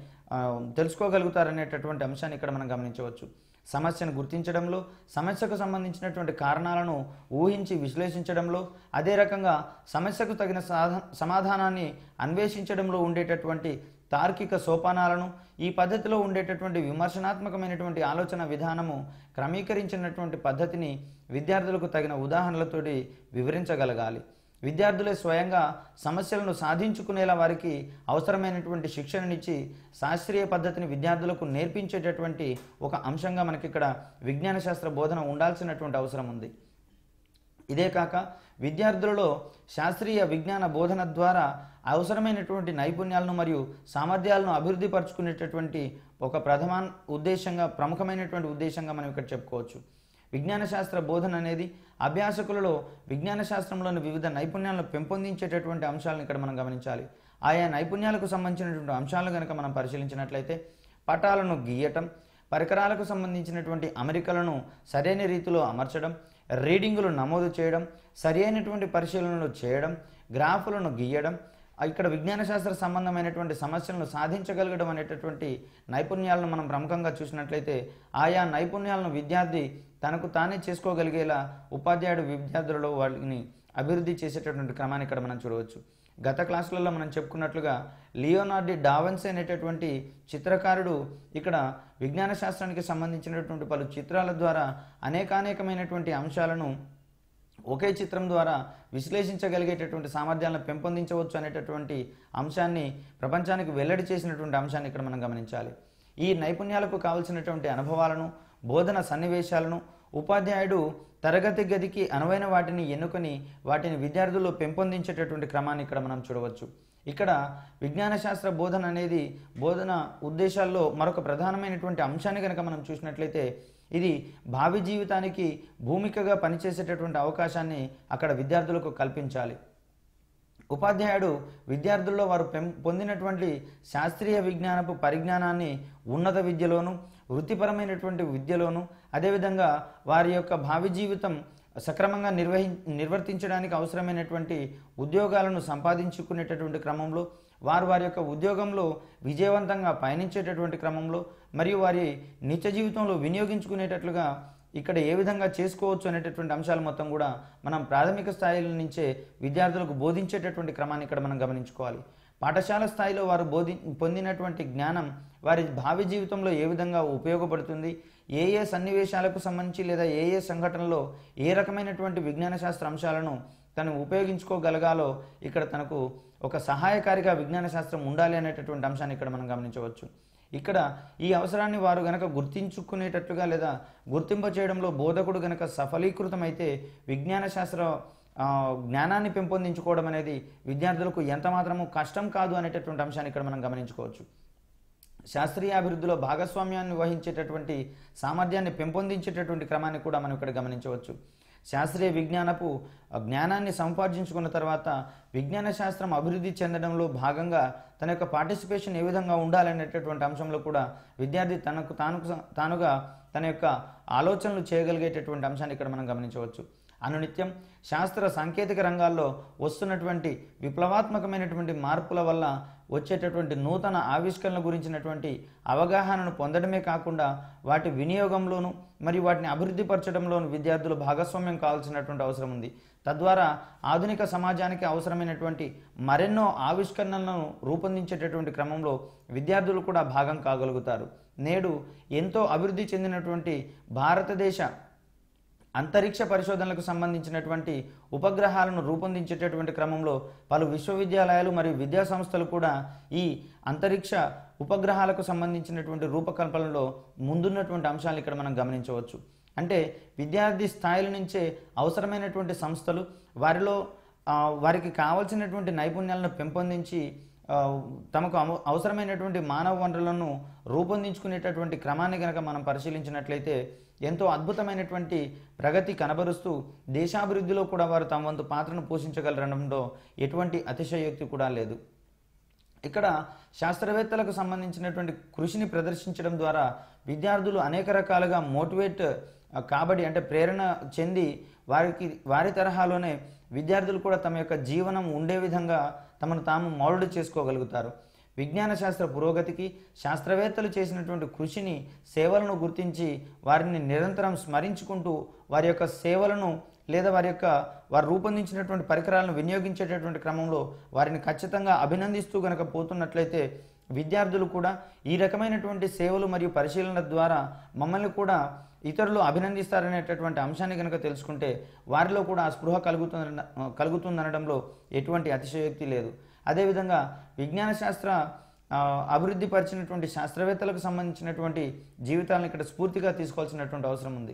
తెలుసుకోగలుగుతారనేటటువంటి అంశాన్ని ఇక్కడ మనం గమనించవచ్చు. సమస్యను గుర్తించడంలో, సమస్యకు సంబంధించినటువంటి కారణాలను ఊహించి విశ్లేషించడంలో, అదే రకంగా సమస్యకు తగిన సమాధానాన్ని అన్వేషించడంలో ఉండేటటువంటి తార్కిక సోపానాలను, ఈ పద్ధతిలో ఉండేటటువంటి విమర్శనాత్మకమైనటువంటి ఆలోచన విధానము, క్రమీకరించినటువంటి పద్ధతిని విద్యార్థులకు తగిన ఉదాహరణలతోటి వివరించగలగాలి. విద్యార్థులే స్వయంగా సమస్యలను సాధించుకునేలా వారికి అవసరమైనటువంటి శిక్షణనిచ్చి శాస్త్రీయ పద్ధతిని విద్యార్థులకు నేర్పించేటటువంటి ఒక అంశంగా మనకి ఇక్కడ విజ్ఞాన శాస్త్ర బోధన ఉండాల్సినటువంటి అవసరం ఉంది. ఇదే కాక విద్యార్థులలో శాస్త్రీయ విజ్ఞాన బోధన ద్వారా అవసరమైనటువంటి నైపుణ్యాలను మరియు సామర్థ్యాలను అభివృద్ధి పరచుకునేటటువంటి ఒక ప్రథమ ఉద్దేశంగా ప్రముఖమైనటువంటి ఉద్దేశంగా మనం ఇక్కడ చెప్పుకోవచ్చు. విజ్ఞాన శాస్త్ర బోధన అనేది అభ్యాసకులలో విజ్ఞాన శాస్త్రంలోని వివిధ నైపుణ్యాలను పెంపొందించేటటువంటి అంశాలను ఇక్కడ మనం గమనించాలి. ఆయా నైపుణ్యాలకు సంబంధించినటువంటి అంశాలను కనుక మనం పరిశీలించినట్లయితే పటాలను గీయటం, పరికరాలకు సంబంధించినటువంటి అమరికలను సరైన రీతిలో అమర్చడం, రీడింగులు నమోదు చేయడం, సరి అయినటువంటి పరిశీలనలు చేయడం, గ్రాఫులను గీయడం, ఇక్కడ విజ్ఞాన శాస్త్ర సంబంధమైనటువంటి సమస్యలను సాధించగలగడం అనేటటువంటి నైపుణ్యాలను మనం ప్రముఖంగా చూసినట్లయితే ఆయా నైపుణ్యాలను విద్యార్థి తనకు తానే చేసుకోగలిగేలా ఉపాధ్యాయుడు విద్యార్థులలో వాటిని అభివృద్ధి చేసేటటువంటి క్రమాన్ని ఇక్కడ మనం చూడవచ్చు. గత క్లాసులలో మనం చెప్పుకున్నట్లుగా లియోనార్డో డావిన్సీ అనేటటువంటి చిత్రకారుడు ఇక్కడ విజ్ఞాన శాస్త్రానికి సంబంధించినటువంటి పలు చిత్రాల ద్వారా అనేకానేకమైనటువంటి అంశాలను ఒకే చిత్రం ద్వారా విశ్లేషించగలిగేటటువంటి సామర్థ్యాలను పెంపొందించవచ్చు అనేటటువంటి అంశాన్ని ప్రపంచానికి వెల్లడి చేసినటువంటి అంశాన్ని ఇక్కడ మనం గమనించాలి. ఈ నైపుణ్యాలకు కావలసినటువంటి అనుభవాలను, బోధన సన్నివేశాలను ఉపాధ్యాయుడు తరగతి గదికి అనువైన వాటిని ఎన్నుకొని వాటిని విద్యార్థుల్లో పెంపొందించేటటువంటి క్రమాన్ని ఇక్కడ మనం చూడవచ్చు. ఇక్కడ విజ్ఞాన శాస్త్ర బోధన అనేది బోధన ఉద్దేశాల్లో మరొక ప్రధానమైనటువంటి అంశాన్ని కనుక మనం చూసినట్లయితే ఇది భావి జీవితానికి భూమికగా పనిచేసేటటువంటి అవకాశాన్ని అక్కడ విద్యార్థులకు కల్పించాలి. ఉపాధ్యాయుడు విద్యార్థుల్లో వారు పెం పొందినటువంటి శాస్త్రీయ విజ్ఞానపు పరిజ్ఞానాన్ని ఉన్నత విద్యలోను, వృత్తిపరమైనటువంటి విద్యలోను, అదేవిధంగా వారి యొక్క భావి జీవితం సక్రమంగా నిర్వహి నిర్వర్తించడానికి అవసరమైనటువంటి ఉద్యోగాలను సంపాదించుకునేటటువంటి క్రమంలో, వారు వారి యొక్క ఉద్యోగంలో విజయవంతంగా పయనించేటటువంటి క్రమంలో మరియు వారి నిత్య జీవితంలో వినియోగించుకునేటట్లుగా ఇక్కడ ఏ విధంగా చేసుకోవచ్చు అనేటటువంటి అంశాలు మొత్తం కూడా మనం ప్రాథమిక స్థాయిల నుంచే విద్యార్థులకు బోధించేటటువంటి క్రమాన్ని ఇక్కడ మనం గమనించుకోవాలి. పాఠశాల స్థాయిలో వారు బోధి పొందినటువంటి జ్ఞానం వారి భావి జీవితంలో ఏ విధంగా ఉపయోగపడుతుంది, ఏ ఏ సన్నివేశాలకు సంబంధించి లేదా ఏ ఏ సంఘటనలో ఏ రకమైనటువంటి విజ్ఞాన శాస్త్ర అంశాలను తను ఉపయోగించుకోగలగాలో ఇక్కడ తనకు ఒక సహాయకారిగా విజ్ఞాన శాస్త్రం ఉండాలి అనేటటువంటి అంశాన్ని ఇక్కడ మనం గమనించవచ్చు. ఇక్కడ ఈ అవసరాన్ని వారు గనక గుర్తించుకునేటట్లుగా లేదా గుర్తింప చేయడంలో బోధకుడు గనక సఫలీకృతమైతే విజ్ఞాన శాస్త్ర జ్ఞానాన్ని పెంపొందించుకోవడం అనేది విద్యార్థులకు ఎంత మాత్రము కష్టం కాదు అనేటటువంటి అంశాన్ని ఇక్కడ మనం గమనించుకోవచ్చు. శాస్త్రీయ అభివృద్ధిలో భాగస్వామ్యాన్ని వహించేటటువంటి సామర్థ్యాన్ని పెంపొందించేటటువంటి క్రమాన్ని కూడా మనం ఇక్కడ గమనించవచ్చు. శాస్త్రీయ విజ్ఞానపు జ్ఞానాన్ని సంపాదించుకున్న తర్వాత విజ్ఞాన శాస్త్రం అభివృద్ధి చెందడంలో భాగంగా తన యొక్క పార్టిసిపేషన్ ఏ విధంగా ఉండాలనేటటువంటి అంశంలో కూడా విద్యార్థి తనకు తాను తానుగా తన యొక్క ఆలోచనలు చేయగలిగేటటువంటి అంశాన్ని ఇక్కడ మనం గమనించవచ్చు. అనునిత్యం శాస్త్ర సాంకేతిక రంగాల్లో వస్తున్నటువంటి విప్లవాత్మకమైనటువంటి మార్పుల వల్ల వచ్చేటటువంటి నూతన ఆవిష్కరణల గురించినటువంటి అవగాహనను పొందడమే కాకుండా వాటి వినియోగంలోనూ మరియు వాటిని అభివృద్ధి పరచడంలోనూ విద్యార్థులు భాగస్వామ్యం కావాల్సినటువంటి అవసరం ఉంది. తద్వారా ఆధునిక సమాజానికి అవసరమైనటువంటి మరెన్నో ఆవిష్కరణలను రూపొందించేటటువంటి క్రమంలో విద్యార్థులు కూడా భాగం కాగలుగుతారు. నేడు ఎంతో అభివృద్ధి చెందినటువంటి భారతదేశ అంతరిక్ష పరిశోధనలకు సంబంధించినటువంటి ఉపగ్రహాలను రూపొందించేటటువంటి క్రమంలో పలు విశ్వవిద్యాలయాలు మరియు విద్యా సంస్థలు కూడా ఈ అంతరిక్ష ఉపగ్రహాలకు సంబంధించినటువంటి రూపకల్పనలో ముందున్నటువంటి అంశాలను ఇక్కడ మనం గమనించవచ్చు. అంటే విద్యార్థి స్థాయిల నుంచే అవసరమైనటువంటి సంస్థలు వారిలో వారికి కావాల్సినటువంటి నైపుణ్యాలను పెంపొందించి తమకు అవసరమైనటువంటి మానవ వనరులను రూపొందించుకునేటటువంటి క్రమాన్ని కనుక మనం పరిశీలించినట్లయితే ఎంతో అద్భుతమైనటువంటి ప్రగతి కనబరుస్తూ దేశాభివృద్ధిలో కూడా వారు తమ వంతు పాత్రను పోషించగలరనడంలో ఎటువంటి అతిశయోక్తి కూడా లేదు. ఇక్కడ శాస్త్రవేత్తలకు సంబంధించినటువంటి కృషిని ప్రదర్శించడం ద్వారా విద్యార్థులు అనేక రకాలుగా మోటివేట్ కాబడి అంటే ప్రేరణ చెంది వారికి వారి తరహాలోనే విద్యార్థులు కూడా తమ యొక్క జీవనం ఉండే విధంగా తమను తాము మౌల్డ్ చేసుకోగలుగుతారు. విజ్ఞాన శాస్త్ర పురోగతికి శాస్త్రవేత్తలు చేసినటువంటి కృషిని సేవలను గుర్తించి వారిని నిరంతరం స్మరించుకుంటూ వారి యొక్క సేవలను లేదా వారి యొక్క వారు రూపొందించినటువంటి పరికరాలను వినియోగించేటటువంటి క్రమంలో వారిని ఖచ్చితంగా అభినందిస్తూ గనక పోతున్నట్లయితే విద్యార్థులు కూడా ఈ రకమైనటువంటి సేవలు మరియు పరిశీలన ద్వారా మమ్మల్ని కూడా ఇతరులు అభినందిస్తారనేటటువంటి అంశాన్ని కనుక తెలుసుకుంటే వారిలో కూడా ఆ స్పృహ కలుగుతుంది కలుగుతుందనడంలో ఎటువంటి అతిశయోక్తి లేదు. అదేవిధంగా విజ్ఞాన శాస్త్ర అభివృద్ధి పరిచినటువంటి శాస్త్రవేత్తలకు సంబంధించినటువంటి జీవితాలను ఇక్కడ స్ఫూర్తిగా తీసుకోవాల్సినటువంటి అవసరం ఉంది.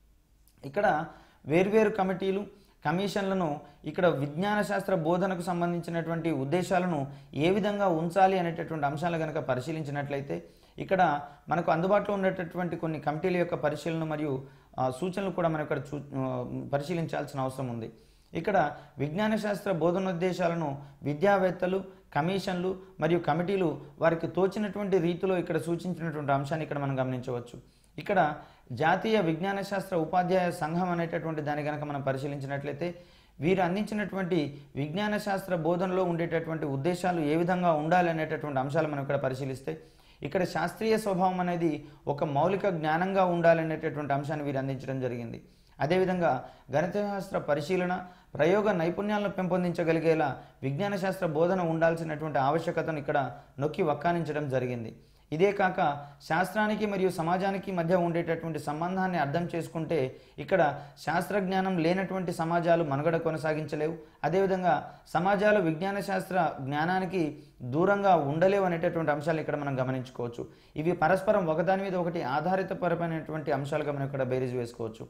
ఇక్కడ వేర్వేరు కమిటీలు కమిషన్లను ఇక్కడ విజ్ఞాన శాస్త్ర బోధనకు సంబంధించినటువంటి ఉద్దేశాలను ఏ విధంగా ఉంచాలి అనేటటువంటి అంశాలు కనుక పరిశీలించినట్లయితే ఇక్కడ మనకు అందుబాటులో ఉండేటటువంటి కొన్ని కమిటీల యొక్క పరిశీలన మరియు సూచనలు కూడా మనం ఇక్కడ చూ పరిశీలించాల్సిన అవసరం ఉంది. ఇక్కడ విజ్ఞాన శాస్త్ర బోధనోద్దేశాలను విద్యావేత్తలు కమిషన్లు మరియు కమిటీలు వారికి తోచినటువంటి రీతిలో ఇక్కడ సూచించినటువంటి అంశాన్ని ఇక్కడ మనం గమనించవచ్చు. ఇక్కడ జాతీయ విజ్ఞాన శాస్త్ర ఉపాధ్యాయ సంఘం అనేటటువంటి దాన్ని కనుక మనం పరిశీలించినట్లయితే వీరు అందించినటువంటి విజ్ఞాన శాస్త్ర బోధనలో ఉండేటటువంటి ఉద్దేశాలు ఏ విధంగా ఉండాలి అనేటటువంటి అంశాలు మనం ఇక్కడ పరిశీలిస్తే ఇక్కడ శాస్త్రీయ స్వభావం అనేది ఒక మౌలిక జ్ఞానంగా ఉండాలనేటటువంటి అంశాన్ని వీరు అందించడం జరిగింది. అదేవిధంగా గణిత శాస్త్ర పరిశీలన ప్రయోగ నైపుణ్యాలను పెంపొందించగలిగేలా విజ్ఞాన శాస్త్ర బోధన ఉండాల్సినటువంటి ఆవశ్యకతను ఇక్కడ నొక్కి వక్కానించడం జరిగింది. ఇదే కాక శాస్త్రానికి మరియు సమాజానికి మధ్య ఉండేటటువంటి సంబంధాన్ని అర్థం చేసుకుంటే ఇక్కడ శాస్త్రజ్ఞానం లేనటువంటి సమాజాలు మనుగడ కొనసాగించలేవు. అదేవిధంగా సమాజాలు విజ్ఞాన శాస్త్ర జ్ఞానానికి దూరంగా ఉండలేవు అనేటటువంటి అంశాలు ఇక్కడ మనం గమనించుకోవచ్చు. ఇవి పరస్పరం ఒకదాని మీద ఒకటి ఆధారితపరమైనటువంటి అంశాలుగా మనం ఇక్కడ బేరీజు వేసుకోవచ్చు.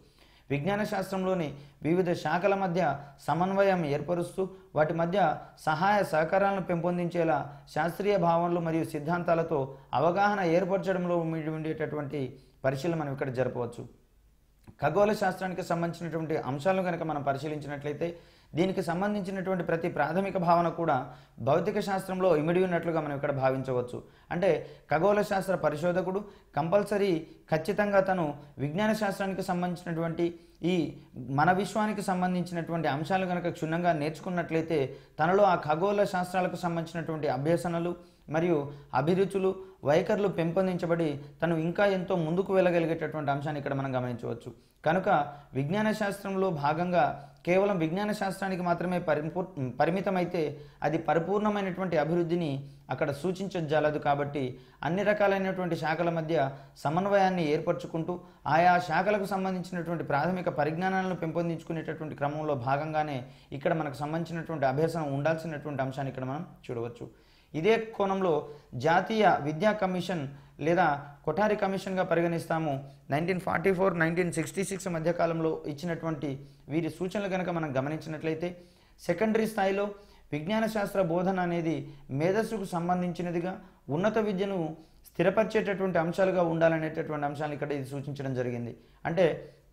విజ్ఞాన శాస్త్రంలోని వివిధ శాఖల మధ్య సమన్వయం ఏర్పరుస్తూ వాటి మధ్య సహాయ సహకారాలను పెంపొందించేలా శాస్త్రీయ భావనలు మరియు సిద్ధాంతాలతో అవగాహన ఏర్పరచడంలో ఉండేటటువంటి పరిశీలన మనం ఇక్కడ జరపవచ్చు. ఖగోళ శాస్త్రానికి సంబంధించినటువంటి అంశాలను కనుక మనం పరిశీలించినట్లయితే దీనికి సంబంధించినటువంటి ప్రతి ప్రాథమిక భావన కూడా భౌతిక శాస్త్రంలో ఇమిడి ఉన్నట్లుగా మనం ఇక్కడ భావించవచ్చు. అంటే ఖగోళ శాస్త్ర పరిశోధకుడు కంపల్సరీ ఖచ్చితంగా తను విజ్ఞాన శాస్త్రానికి సంబంధించినటువంటి ఈ మన విశ్వానికి సంబంధించినటువంటి అంశాలు కనుక క్షుణ్ణంగా నేర్చుకున్నట్లయితే తనలో ఆ ఖగోళ శాస్త్రాలకు సంబంధించినటువంటి అభ్యసనలు మరియు అభిరుచులు వైఖరులు పెంపొందించబడి తను ఇంకా ఎంతో ముందుకు వెళ్ళగలిగేటటువంటి అంశాన్ని ఇక్కడ మనం గమనించవచ్చు. కనుక విజ్ఞాన శాస్త్రంలో భాగంగా కేవలం విజ్ఞాన శాస్త్రానికి మాత్రమే పరిపూ పరిమితమైతే అది పరిపూర్ణమైనటువంటి అభివృద్ధిని అక్కడ సూచించజాలదు. కాబట్టి అన్ని రకాలైనటువంటి శాఖల మధ్య సమన్వయాన్ని ఏర్పరచుకుంటూ ఆయా శాఖలకు సంబంధించినటువంటి ప్రాథమిక పరిజ్ఞానాలను పెంపొందించుకునేటటువంటి క్రమంలో భాగంగానే ఇక్కడ మనకు సంబంధించినటువంటి అభ్యాసం ఉండాల్సినటువంటి అంశాన్ని ఇక్కడ మనం చూడవచ్చు. ఇదే కోణంలో జాతీయ విద్యా కమిషన్ లేదా కొఠారి కమిషన్గా పరిగణిస్తాము. Nineteen forty four nineteen sixty six మధ్యకాలంలో ఇచ్చినటువంటి వీరి సూచనలు కనుక మనం గమనించినట్లయితే సెకండరీ స్థాయిలో విజ్ఞాన శాస్త్ర బోధన అనేది మేధస్సుకు సంబంధించినదిగా ఉన్నత విద్యను స్థిరపరిచేటటువంటి అంశాలుగా ఉండాలనేటటువంటి అంశాలు ఇక్కడ ఇది సూచించడం జరిగింది. అంటే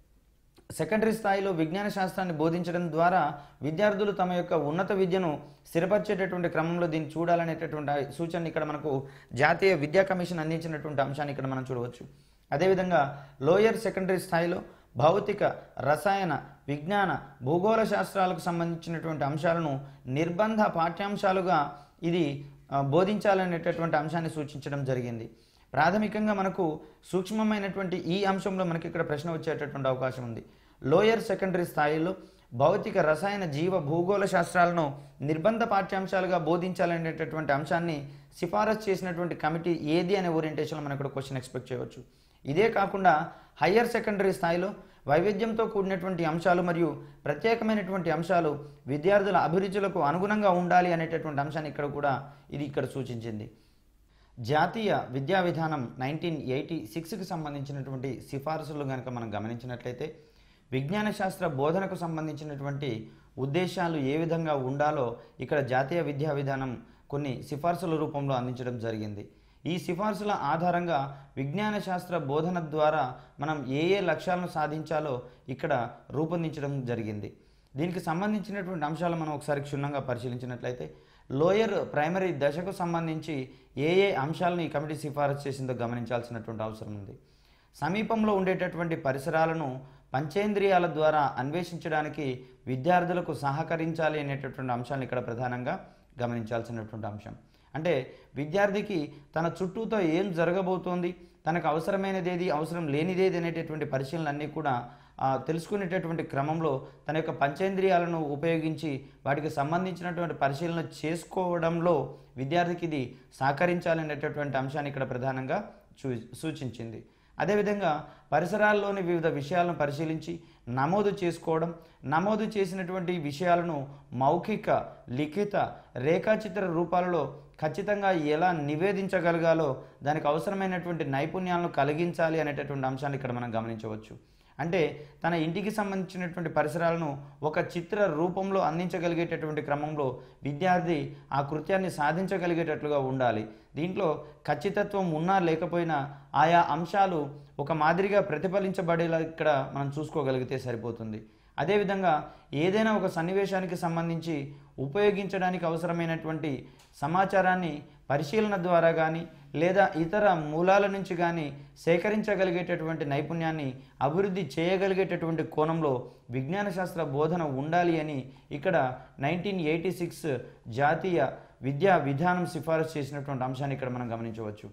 సెకండరీ స్థాయిలో విజ్ఞాన శాస్త్రాన్ని బోధించడం ద్వారా విద్యార్థులు తమ యొక్క ఉన్నత విద్యను స్థిరపరిచేటటువంటి క్రమంలో దీన్ని చూడాలనేటటువంటి సూచన ఇక్కడ మనకు జాతీయ విద్యా కమిషన్ అందించినటువంటి అంశాన్ని ఇక్కడ మనం చూడవచ్చు. అదేవిధంగా లోయర్ సెకండరీ స్థాయిలో భౌతిక, రసాయన, విజ్ఞాన, భూగోళ శాస్త్రాలకు సంబంధించినటువంటి అంశాలను నిర్బంధ పాఠ్యాంశాలుగా ఇది బోధించాలనేటటువంటి అంశాన్ని సూచించడం జరిగింది. ప్రాథమికంగా మనకు సూక్ష్మమైనటువంటి ఈ అంశంలో మనకి ఇక్కడ ప్రశ్న వచ్చేటటువంటి అవకాశం ఉంది. లోయర్ సెకండరీ స్థాయిలో భౌతిక, రసాయన, జీవ, భూగోళ శాస్త్రాలను నిర్బంధ పాఠ్యాంశాలుగా బోధించాలనేటటువంటి అంశాన్ని సిఫారసు చేసినటువంటి కమిటీ ఏది అనే ఓరియంటేషన్లో మనం ఇక్కడ క్వశ్చన్ ఎక్స్పెక్ట్ చేయవచ్చు. ఇదే కాకుండా హయ్యర్ సెకండరీ స్థాయిలో వైవిధ్యంతో కూడినటువంటి అంశాలు మరియు ప్రత్యేకమైనటువంటి అంశాలు విద్యార్థుల అభిరుచులకు అనుగుణంగా ఉండాలి అనేటటువంటి అంశాన్ని ఇక్కడ కూడా ఇది ఇక్కడ సూచించింది. జాతీయ విద్యా విధానం నైన్టీన్ ఎయిటీ సిక్స్కి సంబంధించినటువంటి సిఫార్సులు కనుక మనం గమనించినట్లయితే విజ్ఞాన శాస్త్ర బోధనకు సంబంధించినటువంటి ఉద్దేశాలు ఏ విధంగా ఉండాలో ఇక్కడ జాతీయ విద్యా విధానం కొన్ని సిఫార్సుల రూపంలో అందించడం జరిగింది. ఈ సిఫార్సుల ఆధారంగా విజ్ఞాన శాస్త్ర బోధన ద్వారా మనం ఏ ఏ లక్ష్యాలను సాధించాలో ఇక్కడ రూపొందించడం జరిగింది. దీనికి సంబంధించినటువంటి అంశాలు మనం ఒకసారి క్షుణ్ణంగా పరిశీలించినట్లయితే లోయర్ ప్రైమరీ దశకు సంబంధించి ఏ ఏ అంశాలను ఈ కమిటీ సిఫారసు చేసిందో గమనించాల్సినటువంటి అవసరం ఉంది. సమీపంలో ఉండేటటువంటి పరిసరాలను పంచేంద్రియాల ద్వారా అన్వేషించడానికి విద్యార్థులకు సహకరించాలి అనేటటువంటి అంశాలను ఇక్కడ ప్రధానంగా గమనించాల్సినటువంటి అంశం. అంటే విద్యార్థికి తన చుట్టూతో ఏం జరగబోతోంది, తనకు అవసరమైనదేది, అవసరం లేనిదేది అనేటటువంటి పరిశీలనలన్నీ కూడా తెలుసుకునేటటువంటి క్రమంలో తన యొక్క పంచేంద్రియాలను ఉపయోగించి వాటికి సంబంధించినటువంటి పరిశీలన చేసుకోవడంలో విద్యార్థికి ఇది సహకరించాలనేటటువంటి అంశాన్ని ఇక్కడ ప్రధానంగా చూ సూచించింది. అదేవిధంగా పరిసరాల్లోని వివిధ విషయాలను పరిశీలించి నమోదు చేసుకోవడం, నమోదు చేసినటువంటి విషయాలను మౌఖిక, లిఖిత, రేఖాచిత్ర రూపాలలో ఖచ్చితంగా ఎలా నివేదించగలగాలో దానికి అవసరమైనటువంటి నైపుణ్యాలను కలిగించాలి అనేటటువంటి అంశాన్ని ఇక్కడ మనం గమనించవచ్చు. అంటే తన ఇంటికి సంబంధించినటువంటి పరిసరాలను ఒక చిత్ర రూపంలో అందించగలిగేటటువంటి క్రమంలో విద్యార్థి ఆ కృత్యాన్ని సాధించగలిగేటట్లుగా ఉండాలి. దీంట్లో ఖచ్చితత్వం ఉన్నా లేకపోయినా ఆయా అంశాలు ఒక మాదిరిగా ప్రతిఫలించబడేలా ఇక్కడ మనం చూసుకోగలిగితే సరిపోతుంది. అదేవిధంగా ఏదైనా ఒక సన్నివేశానికి సంబంధించి ఉపయోగించడానికి అవసరమైనటువంటి సమాచారాన్ని పరిశీలన ద్వారా కానీ లేదా ఇతర మూలాల నుంచి కానీ సేకరించగలిగేటటువంటి నైపుణ్యాన్ని అభివృద్ధి చేయగలిగేటటువంటి కోణంలో విజ్ఞాన శాస్త్ర బోధన ఉండాలి అని ఇక్కడ నైన్టీన్ ఎయిటీ సిక్స్ జాతీయ విద్యా విధానం సిఫారసు చేసినటువంటి అంశాన్ని ఇక్కడ మనం గమనించవచ్చు.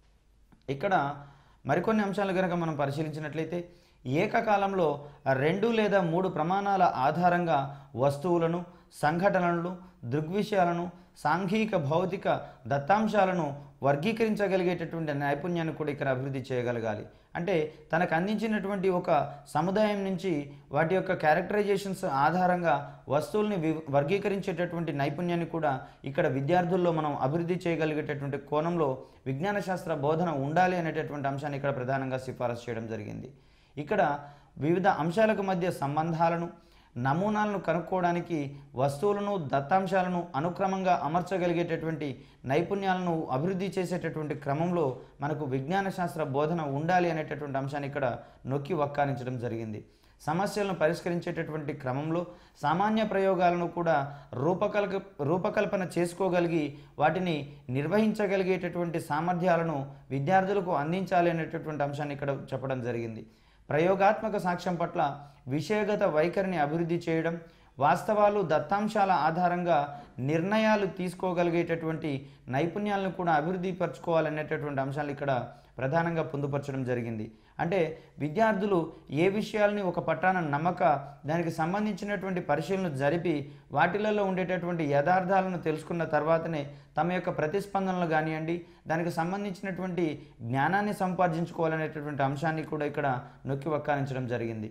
ఇక్కడ మరికొన్ని అంశాలు కనుక మనం పరిశీలించినట్లయితే ఏకకాలంలో రెండు లేదా మూడు ప్రమాణాల ఆధారంగా వస్తువులను, సంఘటనలను, దృగ్విషయాలను, సాంఘిక, భౌతిక దత్తాంశాలను వర్గీకరించగలిగేటటువంటి నైపుణ్యాన్ని కూడా ఇక్కడ అభివృద్ధి చేయగలగాలి. అంటే తనకు అందించినటువంటి ఒక సముదాయం నుంచి వాటి యొక్క క్యారెక్టరైజేషన్స్ ఆధారంగా వస్తువుల్ని వర్గీకరించేటటువంటి నైపుణ్యాన్ని కూడా ఇక్కడ విద్యార్థుల్లో మనం అభివృద్ధి చేయగలిగేటటువంటి కోణంలో విజ్ఞాన శాస్త్ర బోధన ఉండాలి అనేటటువంటి అంశాన్ని ఇక్కడ ప్రధానంగా సిఫారసు చేయడం జరిగింది. ఇక్కడ వివిధ అంశాలకు మధ్య సంబంధాలను, నమూనాలను కనుక్కోవడానికి వస్తువులను, దత్తాంశాలను అనుక్రమంగా అమర్చగలిగేటటువంటి నైపుణ్యాలను అభివృద్ధి చేసేటటువంటి క్రమంలో మనకు విజ్ఞాన శాస్త్ర బోధన ఉండాలి అనేటటువంటి అంశాన్ని ఇక్కడ నొక్కి వక్కానించడం జరిగింది. సమస్యలను పరిష్కరించేటటువంటి క్రమంలో సామాన్య ప్రయోగాలను కూడా రూపకల్ప రూపకల్పన చేసుకోగలిగి వాటిని నిర్వహించగలిగేటటువంటి సామర్థ్యాలను విద్యార్థులకు అందించాలి అనేటటువంటి అంశాన్ని ఇక్కడ చెప్పడం జరిగింది. ప్రయోగాత్మక సాక్ష్యం పట్ల విషయగత వైఖరిని అభివృద్ధి చేయడం, వాస్తవాలు, దత్తాంశాల ఆధారంగా నిర్ణయాలు తీసుకోగలిగేటటువంటి నైపుణ్యాలను కూడా అభివృద్ధి పరచుకోవాలనేటటువంటి అంశాలు ఇక్కడ ప్రధానంగా పొందుపరచడం జరిగింది. అంటే విద్యార్థులు ఏ విషయాల్ని ఒక పట్టాన నమ్మక దానికి సంబంధించినటువంటి పరిశీలన జరిపి వాటిలలో ఉండేటటువంటి యథార్థాలను తెలుసుకున్న తర్వాతనే తమ యొక్క ప్రతిస్పందనలు కానివ్వండి, దానికి సంబంధించినటువంటి జ్ఞానాన్ని సంపాదించుకోవాలనేటటువంటి అంశాన్ని కూడా ఇక్కడ నొక్కి వక్కానించడం జరిగింది.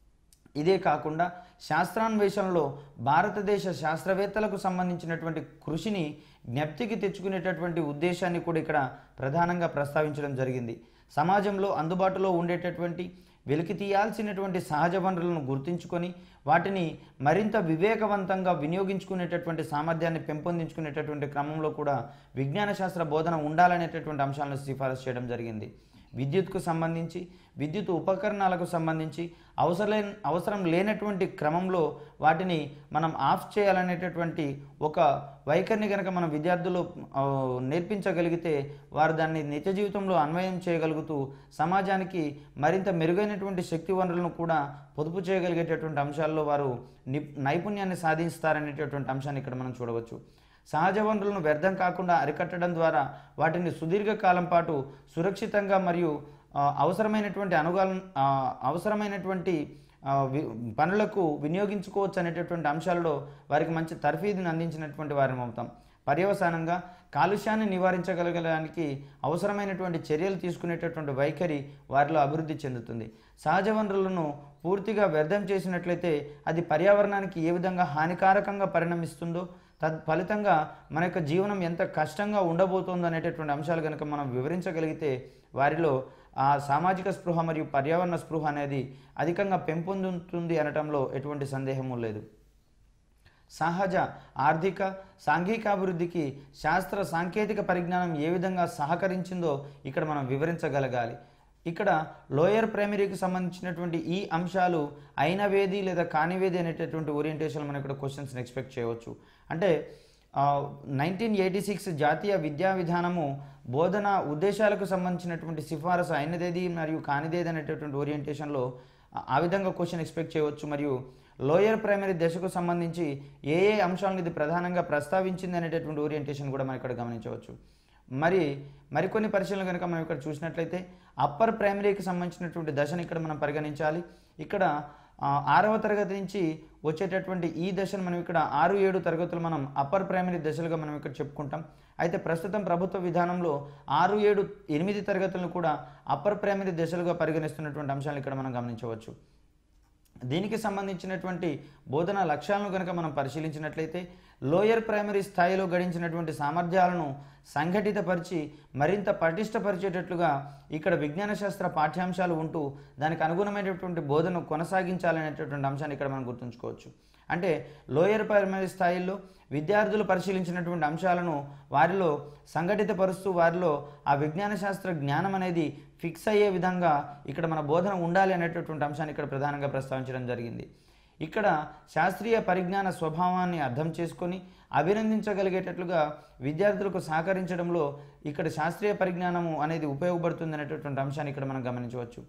ఇదే కాకుండా శాస్త్రాన్వేషణలో భారతదేశ శాస్త్రవేత్తలకు సంబంధించినటువంటి కృషిని జ్ఞప్తికి తెచ్చుకునేటటువంటి ఉద్దేశాన్ని కూడా ఇక్కడ ప్రధానంగా ప్రస్తావించడం జరిగింది. సమాజంలో అందుబాటులో ఉండేటటువంటి వెలికి తీయాల్సినటువంటి సహజ వనరులను గుర్తించుకొని వాటిని మరింత వివేకవంతంగా వినియోగించుకునేటటువంటి సామర్థ్యాన్ని పెంపొందించుకునేటటువంటి క్రమంలో కూడా విజ్ఞాన శాస్త్ర బోధన ఉండాలనేటటువంటి అంశాలను సిఫారసు చేయడం జరిగింది. విద్యుత్కు సంబంధించి, విద్యుత్ ఉపకరణాలకు సంబంధించి అవసరం అవసరం లేనటువంటి క్రమంలో వాటిని మనం ఆఫ్ చేయాలనేటటువంటి ఒక వైఖరిని కనుక మనం విద్యార్థులు నేర్పించగలిగితే వారు దాన్ని నిత్య జీవితంలో అన్వయం చేయగలుగుతూ సమాజానికి మరింత మెరుగైనటువంటి శక్తి వనరులను కూడా పొదుపు చేయగలిగేటటువంటి అంశాల్లో వారు నైపుణ్యాన్ని సాధిస్తారనేటటువంటి అంశాన్ని ఇక్కడ మనం చూడవచ్చు. సహజ వనరులను వ్యర్థం కాకుండా అరికట్టడం ద్వారా వాటిని సుదీర్ఘకాలం పాటు సురక్షితంగా మరియు అవసరమైనటువంటి అనుగాల అవసరమైనటువంటి పనులకు వినియోగించుకోవచ్చు అనేటటువంటి అంశాలలో వారికి మంచి తర్ఫీదుని అందించినటువంటి వారిని అవుతాం. పర్యవసానంగా కాలుష్యాన్ని నివారించగలగడానికి అవసరమైనటువంటి చర్యలు తీసుకునేటటువంటి వైఖరి వారిలో అభివృద్ధి చెందుతుంది. సహజ వనరులను పూర్తిగా వ్యర్థం చేసినట్లయితే అది పర్యావరణానికి ఏ విధంగా హానికారకంగా పరిణమిస్తుందో, తత్ఫలితంగా మన యొక్క జీవనం ఎంత కష్టంగా ఉండబోతుందో అనేటటువంటి అంశాలు కనుక మనం వివరించగలిగితే వారిలో ఆ సామాజిక స్పృహ మరియు పర్యావరణ స్పృహ అనేది అధికంగా పెంపొందుతుంది అనటంలో ఎటువంటి సందేహము లేదు. సహజ, ఆర్థిక, సాంఘికాభివృద్ధికి శాస్త్ర సాంకేతిక పరిజ్ఞానం ఏ విధంగా సహకరించిందో ఇక్కడ మనం వివరించగలగాలి. ఇక్కడ లోయర్ ప్రైమరీకి సంబంధించినటువంటి ఈ అంశాలు అయినవేది లేదా కానివేది అనేటటువంటి ఓరియంటేషన్ మనం ఇక్కడ క్వశ్చన్స్ని ఎక్స్పెక్ట్ చేయవచ్చు. అంటే నైన్టీన్ ఎయిటీ సిక్స్ జాతీయ విద్యా విధానము బోధన ఉద్దేశాలకు సంబంధించినటువంటి సిఫారసు అయినదేది మరియు కానిదేది అనేటటువంటి ఓరియంటేషన్లో ఆ విధంగా క్వశ్చన్ ఎక్స్పెక్ట్ చేయవచ్చు. మరియు లోయర్ ప్రైమరీ దశకు సంబంధించి ఏ ఏ అంశాలను ఇది ప్రధానంగా ప్రస్తావించింది అనేటటువంటి ఓరియంటేషన్ కూడా మనం ఇక్కడ గమనించవచ్చు. మరి మరికొన్ని పరిశీలనలు కనుక మనం ఇక్కడ చూసినట్లయితే అప్పర్ ప్రైమరీకి సంబంధించినటువంటి దశను ఇక్కడ మనం పరిగణించాలి. ఇక్కడ ఆరవ తరగతి నుంచి వచ్చేటటువంటి ఈ దశను మనం ఇక్కడ ఆరు ఏడు తరగతులు మనం అప్పర్ ప్రైమరీ దశలుగా మనం ఇక్కడ చెప్పుకుంటాం. అయితే ప్రస్తుతం ప్రభుత్వ విధానంలో ఆరు ఏడు ఎనిమిది తరగతులను కూడా అప్పర్ ప్రైమరీ దశలుగా పరిగణిస్తున్నటువంటి అంశాలు ఇక్కడ మనం గమనించవచ్చు. దీనికి సంబంధించినటువంటి బోధనా లక్ష్యాలను కనుక మనం పరిశీలించినట్లయితే లోయర్ ప్రైమరీ స్థాయిలో గడించినటువంటి సామర్థ్యాలను సంఘటితపరిచి మరింత పటిష్టపరిచేటట్లుగా ఇక్కడ విజ్ఞాన శాస్త్ర పాఠ్యాంశాలు ఉంటూ దానికి అనుగుణమైనటువంటి బోధనను కొనసాగించాలనేటటువంటి అంశాన్ని ఇక్కడ మనం గుర్తుంచుకోవచ్చు. అంటే లోయర్ ప్రైమరీ స్థాయిలో విద్యార్థులు పరిశీలించినటువంటి అంశాలను వారిలో సంఘటితపరుస్తూ వారిలో ఆ విజ్ఞాన శాస్త్ర జ్ఞానం అనేది ఫిక్స్ అయ్యే విధంగా ఇక్కడ మన బోధన ఉండాలి అనేటటువంటి అంశాన్ని ఇక్కడ ప్రధానంగా ప్రస్తావించడం జరిగింది. ఇక్కడ శాస్త్రీయ పరిజ్ఞాన స్వభావాన్ని అర్థం చేసుకొని అభినందించగలిగేటట్లుగా విద్యార్థులకు సహకరించడంలో ఇక్కడ శాస్త్రీయ పరిజ్ఞానము అనేది ఉపయోగపడుతుంది అనేటటువంటి అంశాన్ని ఇక్కడ మనం గమనించవచ్చు.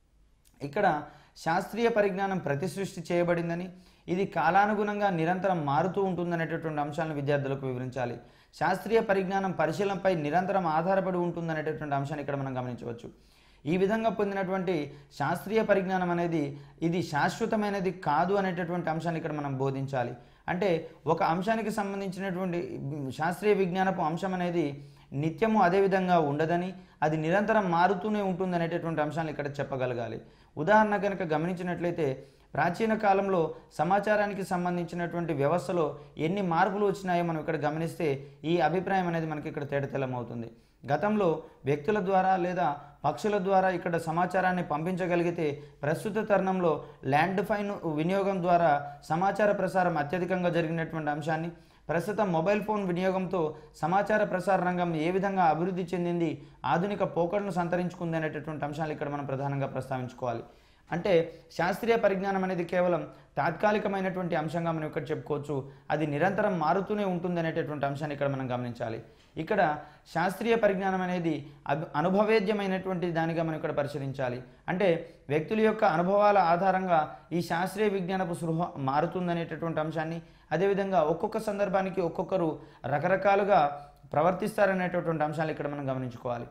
ఇక్కడ శాస్త్రీయ పరిజ్ఞానం ప్రతిసృష్టి చేయబడిందని, ఇది కాలానుగుణంగా నిరంతరం మారుతూ ఉంటుందనేటటువంటి అంశాలను విద్యార్థులకు వివరించాలి. శాస్త్రీయ పరిజ్ఞానం పరిశీలనపై నిరంతరం ఆధారపడి ఉంటుందనేటటువంటి అంశాన్ని ఇక్కడ మనం గమనించవచ్చు. ఈ విధంగా పొందినటువంటి శాస్త్రీయ పరిజ్ఞానం అనేది ఇది శాశ్వతమైనది కాదు అనేటటువంటి అంశాన్ని ఇక్కడ మనం బోధించాలి. అంటే ఒక అంశానికి సంబంధించినటువంటి శాస్త్రీయ విజ్ఞానపు అంశం అనేది నిత్యము అదే విధంగా ఉండదని, అది నిరంతరం మారుతూనే ఉంటుంది అనేటటువంటి అంశాన్ని ఇక్కడ చెప్పగలగాలి. ఉదాహరణ కనుక గమనించినట్లయితే ప్రాచీన కాలంలో సమాచారానికి సంబంధించినటువంటి వ్యవస్థలో ఎన్ని మార్పులు వచ్చినాయో మనం ఇక్కడ గమనిస్తే ఈ అభిప్రాయం అనేది మనకి ఇక్కడ తేటతెల్లం అవుతుంది. గతంలో వ్యక్తుల ద్వారా లేదా పక్షుల ద్వారా ఇక్కడ సమాచారాన్ని పంపించగలిగితే ప్రస్తుత తరుణంలో ల్యాండ్ ఫైన్ వినియోగం ద్వారా సమాచార ప్రసారం అత్యధికంగా జరిగినటువంటి అంశాన్ని, ప్రస్తుతం మొబైల్ ఫోన్ వినియోగంతో సమాచార ప్రసార రంగం ఏ విధంగా అభివృద్ధి చెందింది, ఆధునిక పోకడను సంతరించుకుంది అనేటటువంటి అంశాలు ఇక్కడ మనం ప్రధానంగా ప్రస్తావించుకోవాలి. అంటే శాస్త్రీయ పరిజ్ఞానం అనేది కేవలం తాత్కాలికమైనటువంటి అంశంగా మనం ఇక్కడ చెప్పుకోవచ్చు, అది నిరంతరం మారుతూనే ఉంటుంది అనేటటువంటి అంశాన్ని ఇక్కడ మనం గమనించాలి. ఇక్కడ శాస్త్రీయ పరిజ్ఞానం అనేది అనుభవేద్యమైనటువంటి దానిగా మనం ఇక్కడ పరిశీలించాలి. అంటే వ్యక్తుల యొక్క అనుభవాల ఆధారంగా ఈ శాస్త్రీయ విజ్ఞానపు సృహ మారుతుందనేటటువంటి అంశాన్ని, అదేవిధంగా ఒక్కొక్క సందర్భానికి ఒక్కొక్కరు రకరకాలుగా ప్రవర్తిస్తారనేటటువంటి అంశాలు ఇక్కడ మనం గమనించుకోవాలి.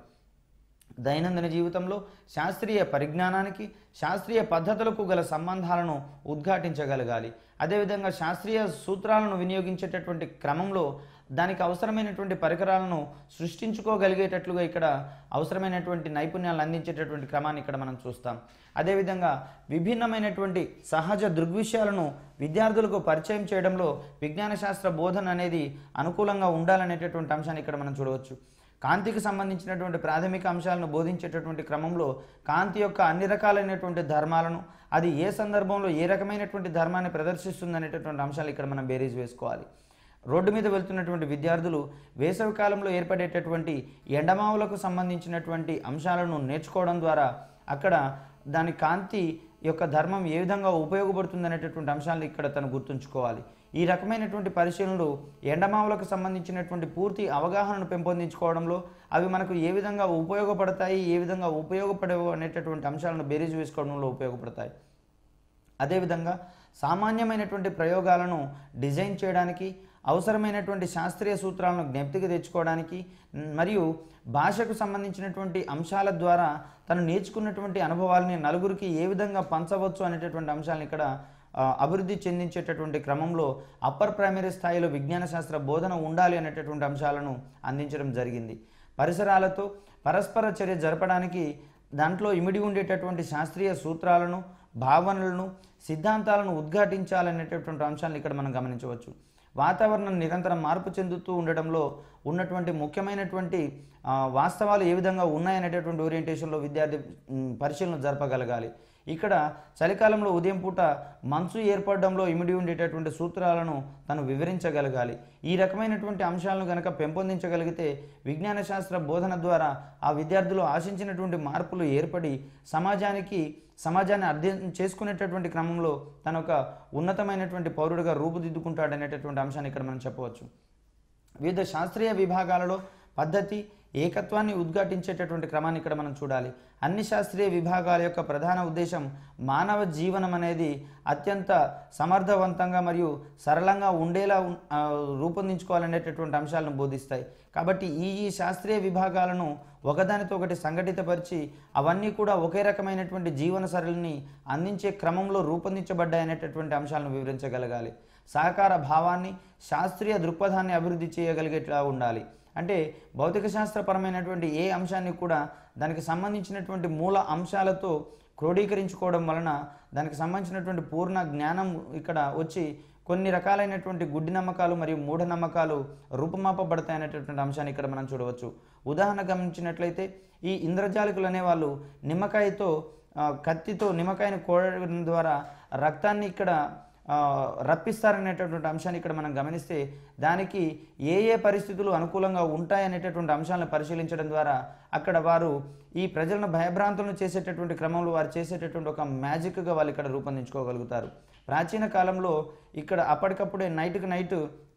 దైనందిన జీవితంలో శాస్త్రీయ పరిజ్ఞానానికి శాస్త్రీయ పద్ధతులకు గల సంబంధాలను ఉద్ఘాటించగలగాలి. అదేవిధంగా శాస్త్రీయ సూత్రాలను వినియోగించేటటువంటి క్రమంలో దానికి అవసరమైనటువంటి పరికరాలను సృష్టించుకోగలిగేటట్లుగా ఇక్కడ అవసరమైనటువంటి నైపుణ్యాలను అందించేటటువంటి క్రమాన్ని ఇక్కడ మనం చూస్తాం. అదేవిధంగా విభిన్నమైనటువంటి సహజ దృగ్విషయాలను విద్యార్థులకు పరిచయం చేయడంలో విజ్ఞాన శాస్త్ర బోధన అనేది అనుకూలంగా ఉండాలనేటటువంటి అంశాన్ని ఇక్కడ మనం చూడవచ్చు. కాంతికి సంబంధించినటువంటి ప్రాథమిక అంశాలను బోధించేటటువంటి క్రమంలో కాంతి యొక్క అన్ని రకాలైనటువంటి ధర్మాలను, అది ఏ సందర్భంలో ఏ రకమైనటువంటి ధర్మాన్ని ప్రదర్శిస్తుంది అనేటటువంటి అంశాలు ఇక్కడ మనం బేరీజ్ వేసుకోవాలి. రోడ్డు మీద వెళ్తున్నటువంటి విద్యార్థులు వేసవి కాలంలో ఏర్పడేటటువంటి ఎండమావులకు సంబంధించినటువంటి అంశాలను నేర్చుకోవడం ద్వారా అక్కడ దాని కాంతి యొక్క ధర్మం ఏ విధంగా ఉపయోగపడుతుంది అనేటటువంటి అంశాలను ఇక్కడ తను గుర్తుంచుకోవాలి. ఈ రకమైనటువంటి పరిశీలనలు ఎండమావులకు సంబంధించినటువంటి పూర్తి అవగాహనను పెంపొందించుకోవడంలో అవి మనకు ఏ విధంగా ఉపయోగపడతాయి, ఏ విధంగా ఉపయోగపడవు అనేటటువంటి అంశాలను బేరీజ్ వేసుకోవడంలో ఉపయోగపడతాయి. అదేవిధంగా సామాన్యమైనటువంటి ప్రయోగాలను డిజైన్ చేయడానికి, అవసరమైనటువంటి శాస్త్రీయ సూత్రాలను జ్ఞప్తికి తెచ్చుకోవడానికి మరియు భాషకు సంబంధించినటువంటి అంశాల ద్వారా తను నేర్చుకున్నటువంటి అనుభవాలని నలుగురికి ఏ విధంగా పంచవచ్చు అనేటటువంటి అంశాలను ఇక్కడ అభివృద్ధి చెందించేటటువంటి క్రమంలో అప్పర్ ప్రైమరీ స్థాయిలో విజ్ఞాన శాస్త్ర బోధన ఉండాలి అనేటటువంటి అంశాలను అందించడం జరిగింది. పరిసరాలతో పరస్పర చర్య జరపడానికి దాంట్లో ఇమిడి ఉండేటటువంటి శాస్త్రీయ సూత్రాలను, భావనలను, సిద్ధాంతాలను ఉద్ఘాటించాలనేటటువంటి అంశాలను ఇక్కడ మనం గమనించవచ్చు. వాతావరణం నిరంతరం మార్పు చెందుతూ ఉండడంలో ఉన్నటువంటి ముఖ్యమైనటువంటి వాస్తవాలు ఏ విధంగా ఉన్నాయనేటటువంటి ఓరియంటేషన్లో విద్యార్థి పరిశీలన జరపగలగాలి. ఇక్కడ చలికాలంలో ఉదయం పూట మంచు ఏర్పడడంలో ఇమిడి ఉండేటటువంటి సూత్రాలను తను వివరించగలగాలి. ఈ రకమైనటువంటి అంశాలను కనుక పెంపొందించగలిగితే విజ్ఞాన శాస్త్ర బోధన ద్వారా ఆ విద్యార్థులు ఆశించినటువంటి మార్పులు ఏర్పడి సమాజానికి సమాజాన్ని అర్థం చేసుకునేటటువంటి క్రమంలో తను ఒక ఉన్నతమైనటువంటి పౌరుడిగా రూపుదిద్దుకుంటాడనేటటువంటి అంశాన్ని ఇక్కడ మనం చెప్పవచ్చు. వివిధ శాస్త్రీయ విభాగాలలో పద్ధతి, ఏకత్వాన్ని ఉద్ఘాటించేటటువంటి క్రమాన్ని ఇక్కడ మనం చూడాలి. అన్ని శాస్త్రీయ విభాగాల యొక్క ప్రధాన ఉద్దేశం మానవ జీవనం అనేది అత్యంత సమర్థవంతంగా మరియు సరళంగా ఉండేలా రూపొందించుకోవాలనేటటువంటి అంశాలను బోధిస్తాయి. కాబట్టి ఈ ఈ శాస్త్రీయ విభాగాలను ఒకదానితో ఒకటి సంఘటితపరిచి అవన్నీ కూడా ఒకే రకమైనటువంటి జీవన సరళిని అందించే క్రమంలో రూపొందించబడ్డాయనేటటువంటి అంశాలను వివరించగలగాలి. సహకార భావాన్ని, శాస్త్రీయ దృక్పథాన్ని అభివృద్ధి చేయగలిగేట్లా ఉండాలి. అంటే భౌతిక శాస్త్రపరమైనటువంటి ఏ అంశాన్ని కూడా దానికి సంబంధించినటువంటి మూల అంశాలతో క్రోడీకరించుకోవడం వలన దానికి సంబంధించినటువంటి పూర్ణ జ్ఞానం ఇక్కడ వచ్చి కొన్ని రకాలైనటువంటి గుడ్డి నమ్మకాలు మరియు మూఢనమ్మకాలు రూపుమాపబడతాయనేటటువంటి అంశాన్ని ఇక్కడ మనం చూడవచ్చు. ఉదాహరణ గమనించినట్లయితే ఈ ఇంద్రజాలికులు అనేవాళ్ళు నిమ్మకాయతో కత్తితో నిమ్మకాయను కోయడం ద్వారా రక్తాన్ని ఇక్కడ రప్పిస్తారనేటటువంటి అంశాన్ని ఇక్కడ మనం గమనిస్తే దానికి ఏ ఏ పరిస్థితులు అనుకూలంగా ఉంటాయనేటటువంటి అంశాలను పరిశీలించడం ద్వారా అక్కడ వారు ఈ ప్రజలను భయభ్రాంతులను చేసేటటువంటి క్రమంలో వారు చేసేటటువంటి ఒక మ్యాజిక్గా వాళ్ళు ఇక్కడ రూపొందించుకోగలుగుతారు. ప్రాచీన కాలంలో ఇక్కడ అప్పటికప్పుడే నైట్కి నైట్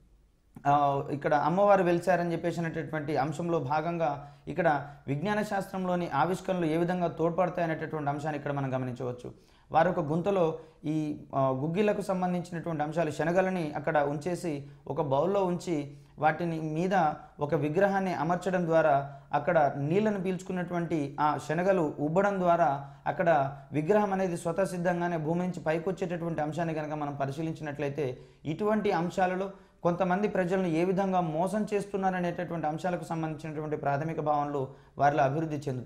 ఇక్కడ అమ్మవారు వెలిసారని చెప్పేసినటువంటి అంశంలో భాగంగా ఇక్కడ విజ్ఞాన శాస్త్రంలోని ఆవిష్కరణలు ఏ విధంగా తోడ్పడతాయనేటటువంటి అంశాన్ని ఇక్కడ మనం గమనించవచ్చు. వారు ఒక గుంతలో ఈ గుగ్గిలకు సంబంధించినటువంటి అంశాలు శనగలని అక్కడ ఉంచేసి ఒక బౌల్లో ఉంచి వాటిని మీద ఒక విగ్రహాన్ని అమర్చడం ద్వారా అక్కడ నీళ్లను పీల్చుకున్నటువంటి ఆ శనగలు ఉబ్బడం ద్వారా అక్కడ విగ్రహం అనేది స్వతసిద్ధంగానే భూమి నుంచి పైకి వచ్చేటటువంటి అంశాన్ని కనుక మనం పరిశీలించినట్లయితే ఇటువంటి అంశాలలో కొంతమంది ప్రజలను ఏ విధంగా మోసం చేస్తున్నారనేటటువంటి అంశాలకు సంబంధించినటువంటి ప్రాథమిక భావనలు వారిలో అభివృద్ధి చెందుతాయి.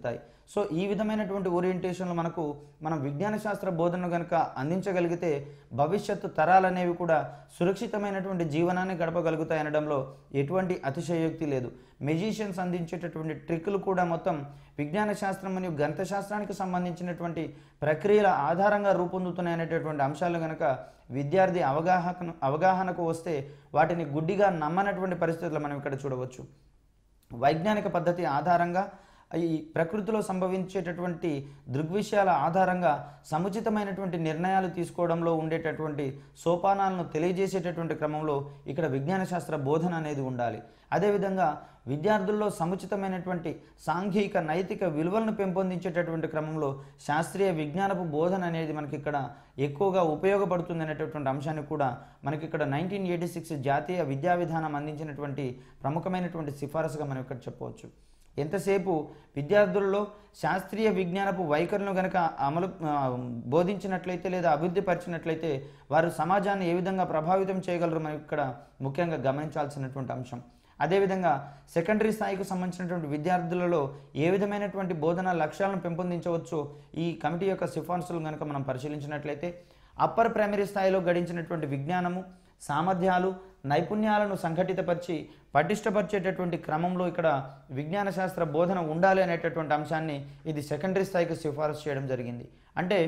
సో ఈ విధమైనటువంటి ఓరియంటేషన్లో మనకు మనం విజ్ఞాన శాస్త్ర బోధనను కనుక అందించగలిగితే భవిష్యత్తు తరాలు అనేవి కూడా సురక్షితమైనటువంటి జీవనాన్ని గడపగలుగుతాయి అనడంలో ఎటువంటి అతిశయోక్తి లేదు. మెజిషియన్స్ అందించేటటువంటి ట్రిక్లు కూడా మొత్తం విజ్ఞాన శాస్త్రం మరియు గణిత శాస్త్రానికి సంబంధించినటువంటి ప్రక్రియల ఆధారంగా రూపొందుతున్నాయనేటటువంటి అంశాలు కనుక విద్యార్థి అవగాహన అవగాహనకు వస్తే వాటిని గుడ్డిగా నమ్మనటువంటి పరిస్థితులు మనం ఇక్కడ చూడవచ్చు. వైజ్ఞానిక పద్ధతి ఆధారంగా ఈ ప్రకృతిలో సంభవించేటటువంటి దృగ్విషయాల ఆధారంగా సముచితమైనటువంటి నిర్ణయాలు తీసుకోవడంలో ఉండేటటువంటి సోపానాలను తెలియజేసేటటువంటి క్రమంలో ఇక్కడ విజ్ఞాన శాస్త్ర బోధన అనేది ఉండాలి. అదేవిధంగా విద్యార్థుల్లో సముచితమైనటువంటి సాంఘిక నైతిక విలువలను పెంపొందించేటటువంటి క్రమంలో శాస్త్రీయ విజ్ఞానపు బోధన అనేది మనకి ఇక్కడ ఎక్కువగా ఉపయోగపడుతుంది అనేటటువంటి అంశాన్ని కూడా మనకి ఇక్కడ నైన్టీన్ ఎయిటీ సిక్స్ జాతీయ విద్యా విధానం అందించినటువంటి ప్రముఖమైనటువంటి సిఫారసుగా మనం ఇక్కడ చెప్పవచ్చు. ఎంతసేపు విద్యార్థుల్లో శాస్త్రీయ విజ్ఞానపు వైఖరులను కనుక అమలు బోధించినట్లయితే లేదా అభివృద్ధి పరిచినట్లయితే వారు సమాజాన్ని ఏ విధంగా ప్రభావితం చేయగలరు మనం ఇక్కడ ముఖ్యంగా గమనించాల్సినటువంటి అంశం. అదేవిధంగా సెకండరీ స్థాయికి సంబంధించినటువంటి విద్యార్థులలో ఏ విధమైనటువంటి బోధన లక్ష్యాలను పెంపొందించవచ్చో ఈ కమిటీ యొక్క సిఫార్సులు కనుక మనం పరిశీలించినట్లయితే అప్పర్ ప్రైమరీ స్థాయిలో గడించినటువంటి విజ్ఞానము సామర్థ్యాలు నైపుణ్యాలను సంఘటితపరిచి పటిష్టపరిచేటటువంటి క్రమంలో ఇక్కడ విజ్ఞాన శాస్త్ర బోధన ఉండాలి అనేటటువంటి అంశాన్ని ఇది సెకండరీ స్థాయికి సిఫారసు చేయడం జరిగింది. అంటే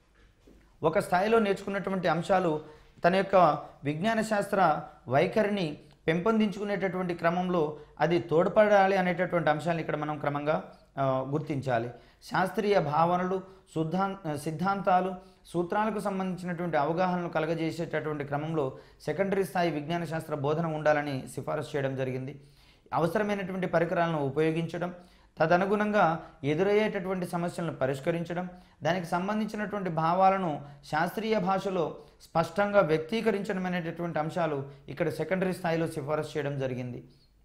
ఒక స్థాయిలో నేర్చుకున్నటువంటి అంశాలు తన యొక్క విజ్ఞాన శాస్త్ర వైఖరిని పెంపొందించుకునేటటువంటి క్రమంలో అది తోడ్పడాలి అనేటటువంటి అంశాలను ఇక్కడ మనం క్రమంగా గుర్తించాలి. శాస్త్రీయ భావనలు శుద్ధా సిద్ధాంతాలు సూత్రాలకు సంబంధించినటువంటి అవగాహనను కలగజేసేటటువంటి క్రమంలో సెకండరీ స్థాయి విజ్ఞాన శాస్త్ర బోధన ఉండాలని సిఫారసు చేయడం జరిగింది. అవసరమైనటువంటి పరికరాలను ఉపయోగించడం, తదనుగుణంగా ఎదురయ్యేటటువంటి సమస్యలను పరిష్కరించడం, దానికి సంబంధించినటువంటి భావాలను శాస్త్రీయ భాషలో స్పష్టంగా వ్యక్తీకరించడం అనేటటువంటి అంశాలు ఇక్కడ సెకండరీ స్థాయిలో సిఫారసు చేయడం జరిగింది.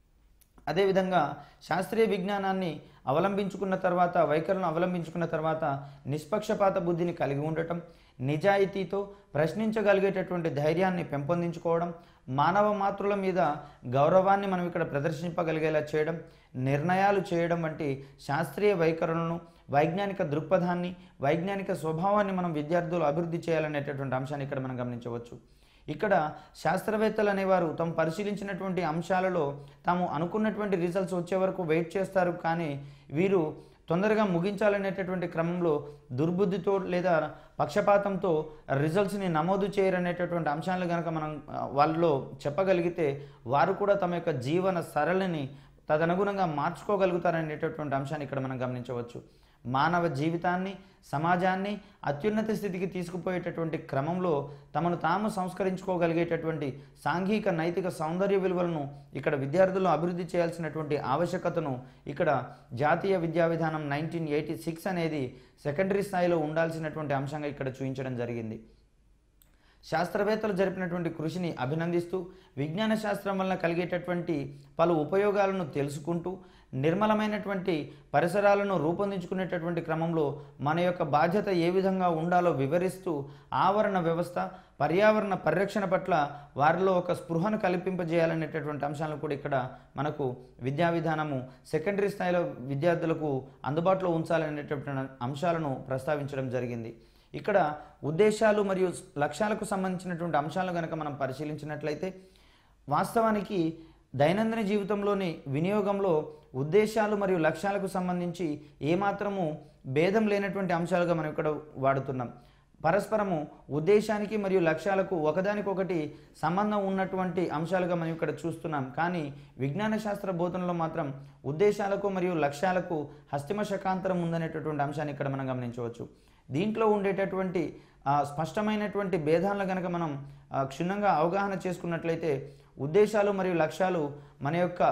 అదేవిధంగా శాస్త్రీయ విజ్ఞానాన్ని అవలంబించుకున్న తర్వాత వైఖరులను అవలంబించుకున్న తర్వాత నిష్పక్షపాత బుద్ధిని కలిగి ఉండటం, నిజాయితీతో ప్రశ్నించగలిగేటటువంటి ధైర్యాన్ని పెంపొందించుకోవడం, మానవ మాతృల మీద గౌరవాన్ని మనం ఇక్కడ ప్రదర్శింపగలిగేలా చేయడం, నిర్ణయాలు చేయడం వంటి శాస్త్రీయ వైఖరులను వైజ్ఞానిక దృక్పథాన్ని వైజ్ఞానిక స్వభావాన్ని మనం విద్యార్థులు అభివృద్ధి చేయాలనేటటువంటి అంశాన్ని ఇక్కడ మనం గమనించవచ్చు. ఇక్కడ శాస్త్రవేత్తలు అనేవారు తాము పరిశీలించినటువంటి అంశాలలో తాము అనుకున్నటువంటి రిజల్ట్స్ వచ్చే వరకు వెయిట్ చేస్తారు, కానీ వీరు తొందరగా ముగించాలనేటటువంటి క్రమంలో దుర్బుద్ధితో లేదా పక్షపాతంతో రిజల్ట్స్ని నమోదు చేయరనేటటువంటి అంశాలను కనుక మనం వాళ్ళలో చెప్పగలిగితే వారు కూడా తమ యొక్క జీవన సరళిని తదనుగుణంగా మార్చుకోగలుగుతారనేటటువంటి అంశాన్ని ఇక్కడ మనం గమనించవచ్చు. మానవ జీవితాన్ని సమాజాన్ని అత్యున్నత స్థితికి తీసుకుపోయేటటువంటి క్రమంలో తమను తాము సంస్కరించుకోగలిగేటటువంటి సాంఘిక నైతిక సౌందర్య విలువలను ఇక్కడ విద్యార్థులు అభివృద్ధి చేయాల్సినటువంటి ఆవశ్యకతను ఇక్కడ జాతీయ విద్యా విధానం నైన్టీన్ ఎయిటీ సిక్స్ అనేది సెకండరీ స్థాయిలో ఉండాల్సినటువంటి అంశంగా ఇక్కడ చూపించడం జరిగింది. శాస్త్రవేత్తలు జరిపినటువంటి కృషిని అభినందిస్తూ విజ్ఞాన శాస్త్రం వలన కలిగేటటువంటి పలు ఉపయోగాలను తెలుసుకుంటూ నిర్మలమైనటువంటి పరిసరాలను రూపొందించుకునేటటువంటి క్రమంలో మన యొక్క బాధ్యత ఏ విధంగా ఉండాలో వివరిస్తూ ఆవరణ వ్యవస్థ పర్యావరణ పరిరక్షణ పట్ల వారిలో ఒక స్పృహను కల్పింపజేయాలనేటటువంటి అంశాలను కూడా ఇక్కడ మనకు విద్యా విధానము సెకండరీ స్థాయిలో విద్యార్థులకు అందుబాటులో ఉంచాలనేటటువంటి అంశాలను ప్రస్తావించడం జరిగింది. ఇక్కడ ఉద్దేశాలు మరియు లక్ష్యాలకు సంబంధించినటువంటి అంశాలను కనుక మనం పరిశీలించినట్లయితే వాస్తవానికి దైనందిన జీవితంలోని వినియోగంలో ఉద్దేశాలు మరియు లక్ష్యాలకు సంబంధించి ఏమాత్రము భేదం లేనటువంటి అంశాలుగా మనం ఇక్కడ వాడుతున్నాం. పరస్పరము ఉద్దేశానికి మరియు లక్ష్యాలకు ఒకదానికొకటి సంబంధం ఉన్నటువంటి అంశాలుగా మనం ఇక్కడ చూస్తున్నాం. కానీ విజ్ఞాన శాస్త్ర బోధనలో మాత్రం ఉద్దేశాలకు మరియు లక్ష్యాలకు హస్తిమ శకాంతరం ఉందనేటటువంటి అంశాన్ని ఇక్కడ మనం గమనించవచ్చు. దీంట్లో ఉండేటటువంటి స్పష్టమైనటువంటి భేదాలను కనుక మనం క్షుణ్ణంగా అవగాహన చేసుకున్నట్లయితే ఉద్దేశాలు మరియు లక్ష్యాలు మన యొక్క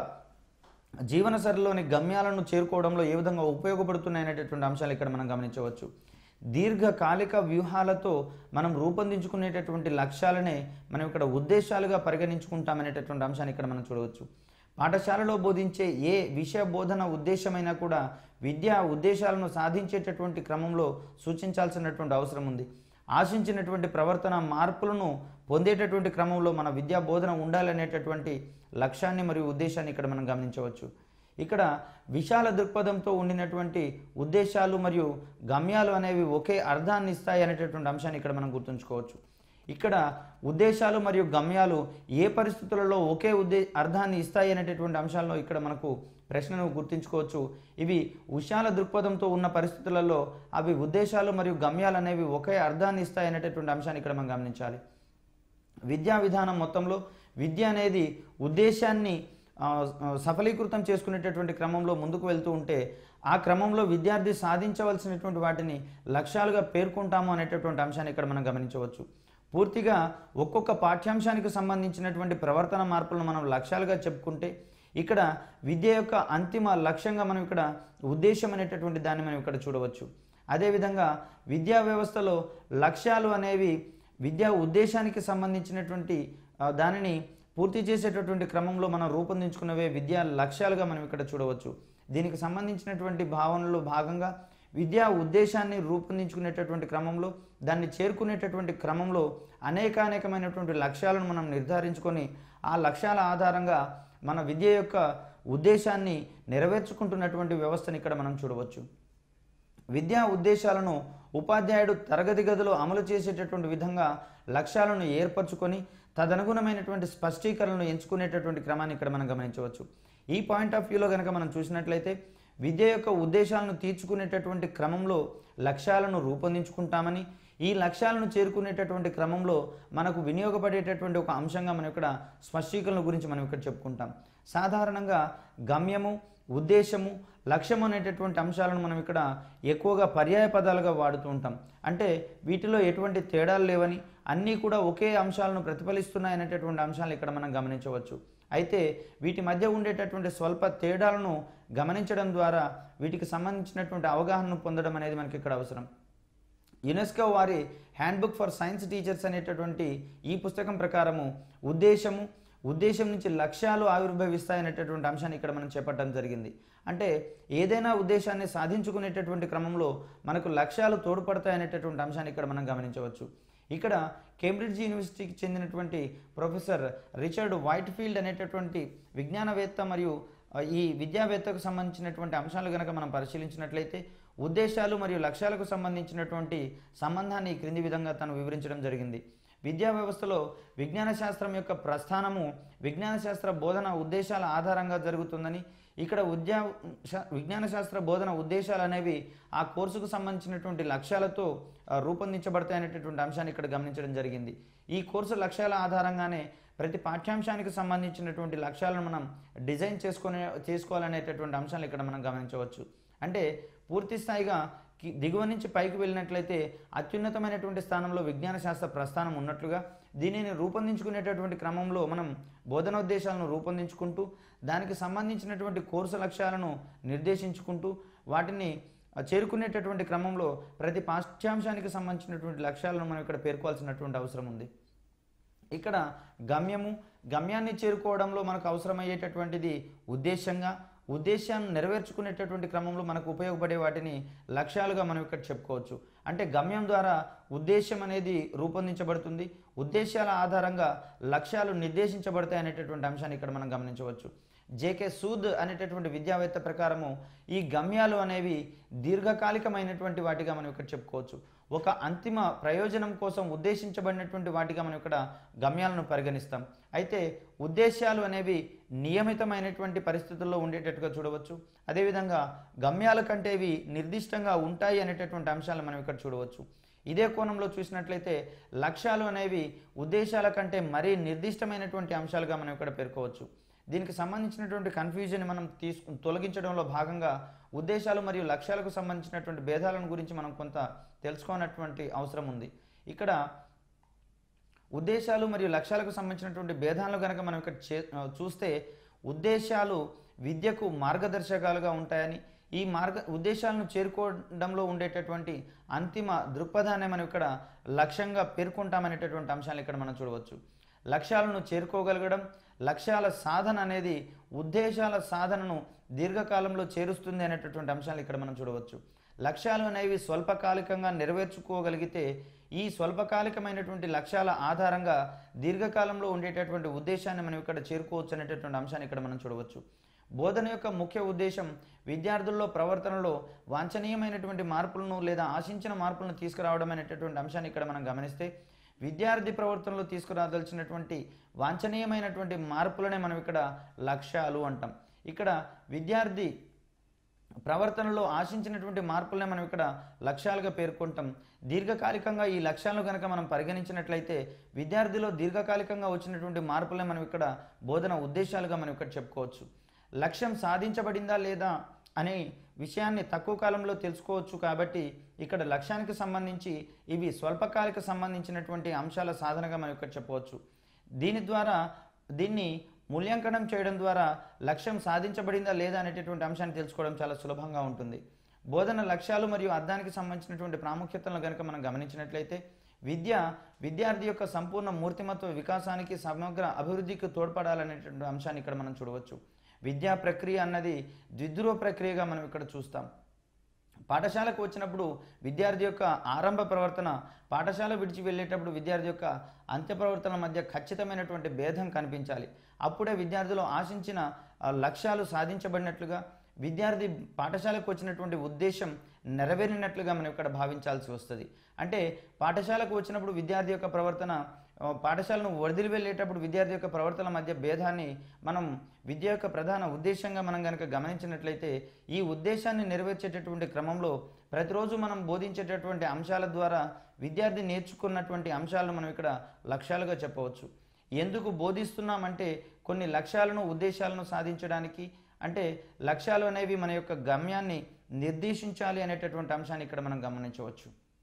జీవన సరళిలోని గమ్యాలను చేరుకోవడంలో ఏ విధంగా ఉపయోగపడుతున్నాయనేటటువంటి అంశాలు ఇక్కడ మనం గమనించవచ్చు. దీర్ఘకాలిక వ్యూహాలతో మనం రూపొందించుకునేటటువంటి లక్ష్యాలనే మనం ఇక్కడ ఉద్దేశాలుగా పరిగణించుకుంటామనేటటువంటి అంశాన్ని ఇక్కడ మనం చూడవచ్చు. పాఠశాలలో బోధించే ఏ విషయ బోధన ఉద్దేశమైనా కూడా విద్యా ఉద్దేశాలను సాధించేటటువంటి క్రమంలో సూచించాల్సినటువంటి అవసరం ఉంది. ఆశించినటువంటి ప్రవర్తన మార్పులను పొందేటటువంటి క్రమంలో మన విద్యా బోధన ఉండాలనేటటువంటి లక్ష్యాన్ని మరియు ఉద్దేశాన్ని ఇక్కడ మనం గమనించవచ్చు. ఇక్కడ విశాల దృక్పథంతో ఉండినటువంటి ఉద్దేశాలు మరియు గమ్యాలు అనేవి ఒకే అర్థాన్ని ఇస్తాయి అనేటటువంటి అంశాన్ని ఇక్కడ మనం గుర్తుంచుకోవచ్చు. ఇక్కడ ఉద్దేశాలు మరియు గమ్యాలు ఏ పరిస్థితులలో ఒకే ఉద్దే అర్థాన్ని ఇస్తాయి అనేటటువంటి అంశాల్లో ఇక్కడ మనకు ప్రశ్నను గుర్తుంచుకోవచ్చు. ఇవి విశాల దృక్పథంతో ఉన్న పరిస్థితులలో అవి ఉద్దేశాలు మరియు గమ్యాలు అనేవి ఒకే అర్థాన్ని ఇస్తాయి అనేటటువంటి అంశాన్ని ఇక్కడ మనం గమనించాలి. విద్యా విధానం మొత్తంలో విద్య అనేది ఉద్దేశాన్ని సఫలీకృతం చేసుకునేటటువంటి క్రమంలో ముందుకు వెళ్తూ ఉంటే ఆ క్రమంలో విద్యార్థి సాధించవలసినటువంటి వాటిని లక్ష్యాలుగా పేర్కొంటాము అనేటటువంటి అంశాన్ని ఇక్కడ మనం గమనించవచ్చు. పూర్తిగా ఒక్కొక్క పాఠ్యాంశానికి సంబంధించినటువంటి ప్రవర్తన మార్పులను మనం లక్ష్యాలుగా చెప్పుకుంటే ఇక్కడ విద్య యొక్క అంతిమ లక్ష్యంగా మనం ఇక్కడ ఉద్దేశం అనేటటువంటి దాన్ని మనం ఇక్కడ చూడవచ్చు. అదేవిధంగా విద్యా వ్యవస్థలో లక్ష్యాలు అనేవి విద్యా ఉద్దేశానికి సంబంధించినటువంటి దానిని పూర్తి చేసేటటువంటి క్రమంలో మనం రూపొందించుకున్నవే విద్యా లక్ష్యాలుగా మనం ఇక్కడ చూడవచ్చు. దీనికి సంబంధించినటువంటి భావనలో భాగంగా విద్యా ఉద్దేశాన్ని రూపొందించుకునేటటువంటి క్రమంలో దాన్ని చేరుకునేటటువంటి క్రమంలో అనేక అనేకమైనటువంటి లక్ష్యాలను మనం నిర్ధారించుకొని ఆ లక్ష్యాల ఆధారంగా మన విద్య యొక్క ఉద్దేశాన్ని నెరవేర్చుకుంటున్నటువంటి వ్యవస్థను ఇక్కడ మనం చూడవచ్చు. విద్యా ఉద్దేశాలను ఉపాధ్యాయుడు తరగతి గదిలో అమలు చేసేటటువంటి విధంగా లక్ష్యాలను ఏర్పరచుకొని తదనుగుణమైనటువంటి స్పష్టీకరణను ఎంచుకునేటటువంటి క్రమాన్ని ఇక్కడ మనం గమనించవచ్చు. ఈ పాయింట్ ఆఫ్ వ్యూలో కనుక మనం చూసినట్లయితే విద్య యొక్క ఉద్దేశాలను తీర్చుకునేటటువంటి క్రమంలో లక్ష్యాలను రూపొందించుకుంటామని, ఈ లక్ష్యాలను చేరుకునేటటువంటి క్రమంలో మనకు వినియోగపడేటటువంటి ఒక అంశంగా మనం ఇక్కడ స్పష్టీకరణ గురించి మనం ఇక్కడ చెప్పుకుంటాం. సాధారణంగా గమ్యము, ఉద్దేశము, లక్ష్యం అనేటటువంటి అంశాలను మనం ఇక్కడ ఎక్కువగా పర్యాయ పదాలుగా వాడుతూ ఉంటాం. అంటే వీటిలో ఎటువంటి తేడాలు లేవని, అన్నీ కూడా ఒకే అంశాలను ప్రతిఫలిస్తున్నాయి అనేటటువంటి అంశాలను ఇక్కడ మనం గమనించవచ్చు. అయితే వీటి మధ్య ఉండేటటువంటి స్వల్ప తేడాలను గమనించడం ద్వారా వీటికి సంబంధించినటువంటి అవగాహనను పొందడం అనేది మనకి ఇక్కడ అవసరం. యునెస్కో వారి హ్యాండ్బుక్ ఫర్ సైన్స్ టీచర్స్ అనేటటువంటి ఈ పుస్తకం ప్రకారము ఉద్దేశము, ఉద్దేశం నుంచి లక్ష్యాలు ఆవిర్భవిస్తాయనేటటువంటి అంశాన్ని ఇక్కడ మనం చేపట్టడం జరిగింది. అంటే ఏదైనా ఉద్దేశాన్ని సాధించుకునేటటువంటి క్రమంలో మనకు లక్ష్యాలు తోడ్పడతాయనేటటువంటి అంశాన్ని ఇక్కడ మనం గమనించవచ్చు. ఇక్కడ కేంబ్రిడ్జ్ యూనివర్సిటీకి చెందినటువంటి ప్రొఫెసర్ రిచర్డ్ వైట్ఫీల్డ్ అనేటటువంటి విజ్ఞానవేత్త మరియు ఈ విద్యావేత్తకు సంబంధించినటువంటి అంశాలు కనుక మనం పరిశీలించినట్లయితే ఉద్దేశాలు మరియు లక్ష్యాలకు సంబంధించినటువంటి సంబంధాన్ని ఈ క్రింది విధంగా తను వివరించడం జరిగింది. విద్యా వ్యవస్థలో విజ్ఞాన శాస్త్రం యొక్క ప్రస్థానము విజ్ఞాన శాస్త్ర బోధన ఉద్దేశాల ఆధారంగా జరుగుతుందని, ఇక్కడ విద్యా విజ్ఞాన శాస్త్ర బోధన ఉద్దేశాలు అనేవి ఆ కోర్సుకు సంబంధించినటువంటి లక్ష్యాలతో రూపొందించబడతాయి అనేటటువంటి అంశాన్ని ఇక్కడ గమనించడం జరిగింది. ఈ కోర్సు లక్ష్యాల ఆధారంగానే ప్రతి పాఠ్యాంశానికి సంబంధించినటువంటి లక్ష్యాలను మనం డిజైన్ చేసుకునే చేసుకోవాలనేటటువంటి అంశాలు ఇక్కడ మనం గమనించవచ్చు. అంటే పూర్తి స్థాయిగా దిగువ నుంచి పైకి వెళ్ళినట్లయితే అత్యున్నతమైనటువంటి స్థానంలో విజ్ఞాన శాస్త్ర ప్రస్థానం ఉన్నట్లుగా దీనిని రూపొందించుకునేటటువంటి క్రమంలో మనం బోధనోద్దేశాలను రూపొందించుకుంటూ దానికి సంబంధించినటువంటి కోర్సు లక్ష్యాలను నిర్దేశించుకుంటూ వాటిని చేరుకునేటటువంటి క్రమంలో ప్రతి పాఠ్యాంశానికి సంబంధించినటువంటి లక్ష్యాలను మనం ఇక్కడ పేర్కోవాల్సినటువంటి అవసరం ఉంది. ఇక్కడ గమ్యము, గమ్యాన్ని చేరుకోవడంలో మనకు అవసరమయ్యేటటువంటిది ఉద్దేశంగా, ఉద్దేశాన్ని నెరవేర్చుకునేటటువంటి క్రమంలో మనకు ఉపయోగపడే వాటిని లక్ష్యాలుగా మనం ఇక్కడ చెప్పుకోవచ్చు. అంటే గమ్యం ద్వారా ఉద్దేశం అనేది రూపొందించబడుతుంది, ఉద్దేశాల ఆధారంగా లక్ష్యాలు నిర్దేశించబడతాయి అనేటటువంటి అంశాన్ని ఇక్కడ మనం గమనించవచ్చు. జేకే సూద్ అనేటటువంటి విద్యావేత్త ప్రకారము ఈ గమ్యాలు అనేవి దీర్ఘకాలికమైనటువంటి వాటిగా మనం ఇక్కడ చెప్పుకోవచ్చు. ఒక అంతిమ ప్రయోజనం కోసం ఉద్దేశించబడినటువంటి వాటిగా మనం ఇక్కడ గమ్యాలను పరిగణిస్తాం. అయితే ఉద్దేశాలు అనేవి నియమితమైనటువంటి పరిస్థితుల్లో ఉండేటట్టుగా చూడవచ్చు. అదేవిధంగా గమ్యాల కంటే ఇవి నిర్దిష్టంగా ఉంటాయి అనేటటువంటి అంశాలను మనం ఇక్కడ చూడవచ్చు. ఇదే కోణంలో చూసినట్లయితే లక్ష్యాలు అనేవి ఉద్దేశాల కంటే మరీ నిర్దిష్టమైనటువంటి అంశాలుగా మనం ఇక్కడ పేర్కోవచ్చు. దీనికి సంబంధించినటువంటి కన్ఫ్యూజన్ మనం తీసుకు తొలగించడంలో భాగంగా ఉద్దేశాలు మరియు లక్ష్యాలకు సంబంధించినటువంటి భేదాలను గురించి మనం కొంత తెలుసుకోనటువంటి అవసరం ఉంది. ఇక్కడ ఉద్దేశాలు మరియు లక్ష్యాలకు సంబంధించినటువంటి భేదాలను కనుక మనం ఇక్కడ చూస్తే ఉద్దేశాలు విద్యకు మార్గదర్శకాలుగా ఉంటాయని, ఈ మార్గ ఉద్దేశాలను చేరుకోవడంలో ఉండేటటువంటి అంతిమ దృక్పథాన్ని మనం ఇక్కడ లక్ష్యంగా పేర్కొంటామనేటటువంటి అంశాలను ఇక్కడ మనం చూడవచ్చు. లక్ష్యాలను చేరుకోగలగడం, లక్ష్యాల సాధన అనేది ఉద్దేశాల సాధనను దీర్ఘకాలంలో చేరుస్తుంది అనేటటువంటి అంశాలు ఇక్కడ మనం చూడవచ్చు. లక్ష్యాలు అనేవి స్వల్పకాలికంగా నెరవేర్చుకోగలిగితే ఈ స్వల్పకాలికమైనటువంటి లక్ష్యాల ఆధారంగా దీర్ఘకాలంలో ఉండేటటువంటి ఉద్దేశాన్ని మనం ఇక్కడ చేరుకోవచ్చు అనేటటువంటి అంశాన్ని ఇక్కడ మనం చూడవచ్చు. బోధన యొక్క ముఖ్య ఉద్దేశం విద్యార్థుల్లో ప్రవర్తనలో వాంఛనీయమైనటువంటి మార్పులను లేదా ఆశించిన మార్పులను తీసుకురావడం అనేటటువంటి అంశాన్ని ఇక్కడ మనం గమనిస్తే, విద్యార్థి ప్రవర్తనలో తీసుకురాదలిచినటువంటి వాంఛనీయమైనటువంటి మార్పులనే మనం ఇక్కడ లక్ష్యాలు అంటాం. ఇక్కడ విద్యార్థి ప్రవర్తనలో ఆశించినటువంటి మార్పులనే మనం ఇక్కడ లక్ష్యాలుగా పేర్కొంటాం. దీర్ఘకాలికంగా ఈ లక్ష్యాలను కనుక మనం పరిగణించినట్లయితే విద్యార్థిలో దీర్ఘకాలికంగా వచ్చినటువంటి మార్పులనే మనం ఇక్కడ బోధన ఉద్దేశాలుగా మనం ఇక్కడ చెప్పుకోవచ్చు. లక్ష్యం సాధించబడిందా లేదా అనే విషయాన్ని తక్కువ కాలంలో తెలుసుకోవచ్చు. కాబట్టి ఇక్కడ లక్ష్యానికి సంబంధించి ఇవి స్వల్పకాలిక సంబంధించినటువంటి అంశాల సాధనగా మనం ఇక్కడ చెప్పవచ్చు. దీని ద్వారా దీన్ని మూల్యాంకనం చేయడం ద్వారా లక్ష్యం సాధించబడిందా లేదా అనేటటువంటి అంశాన్ని తెలుసుకోవడం చాలా సులభంగా ఉంటుంది. బోధన లక్ష్యాలు మరియు అర్థానికి సంబంధించినటువంటి ప్రాముఖ్యతలను కనుక మనం గమనించినట్లయితే విద్య విద్యార్థి యొక్క సంపూర్ణ మూర్తిమత్వ వికాసానికి సమగ్ర అభివృద్ధికి తోడ్పడాలనేటువంటి అంశాన్ని ఇక్కడ మనం చూడవచ్చు. విద్యా ప్రక్రియ అన్నది ద్విధ్రువ ప్రక్రియగా మనం ఇక్కడ చూస్తాం. పాఠశాలకు వచ్చినప్పుడు విద్యార్థి యొక్క ఆరంభ ప్రవర్తన, పాఠశాల విడిచి వెళ్ళేటప్పుడు విద్యార్థి యొక్క అంత్య ప్రవర్తన మధ్య ఖచ్చితమైనటువంటి భేదం కనిపించాలి. అప్పుడే విద్యార్థులు ఆశించిన లక్ష్యాలు సాధించబడినట్లుగా, విద్యార్థి పాఠశాలకు వచ్చినటువంటి ఉద్దేశం నెరవేరినట్లుగా మనం ఇక్కడ భావించాల్సి వస్తుంది. అంటే పాఠశాలకు వచ్చినప్పుడు విద్యార్థి యొక్క ప్రవర్తన, పాఠశాలను వదిలి వెళ్ళేటప్పుడు విద్యార్థి యొక్క ప్రవర్తన మధ్య భేదాన్ని మనం విద్య యొక్క ప్రధాన ఉద్దేశంగా మనం కనుక గమనించినట్లయితే, ఈ ఉద్దేశాన్ని నెరవేర్చేటటువంటి క్రమంలో ప్రతిరోజు మనం బోధించేటటువంటి అంశాల ద్వారా విద్యార్థి నేర్చుకున్నటువంటి అంశాలను మనం ఇక్కడ లక్ష్యాలుగా చెప్పవచ్చు. ఎందుకు బోధిస్తున్నామంటే కొన్ని లక్ష్యాలను ఉద్దేశాలను సాధించడానికి, అంటే లక్ష్యాలు అనేవి మన యొక్క గమ్యాన్ని నిర్దేశించాలి అనేటటువంటి అంశాన్ని ఇక్కడ మనం గమనించవచ్చు.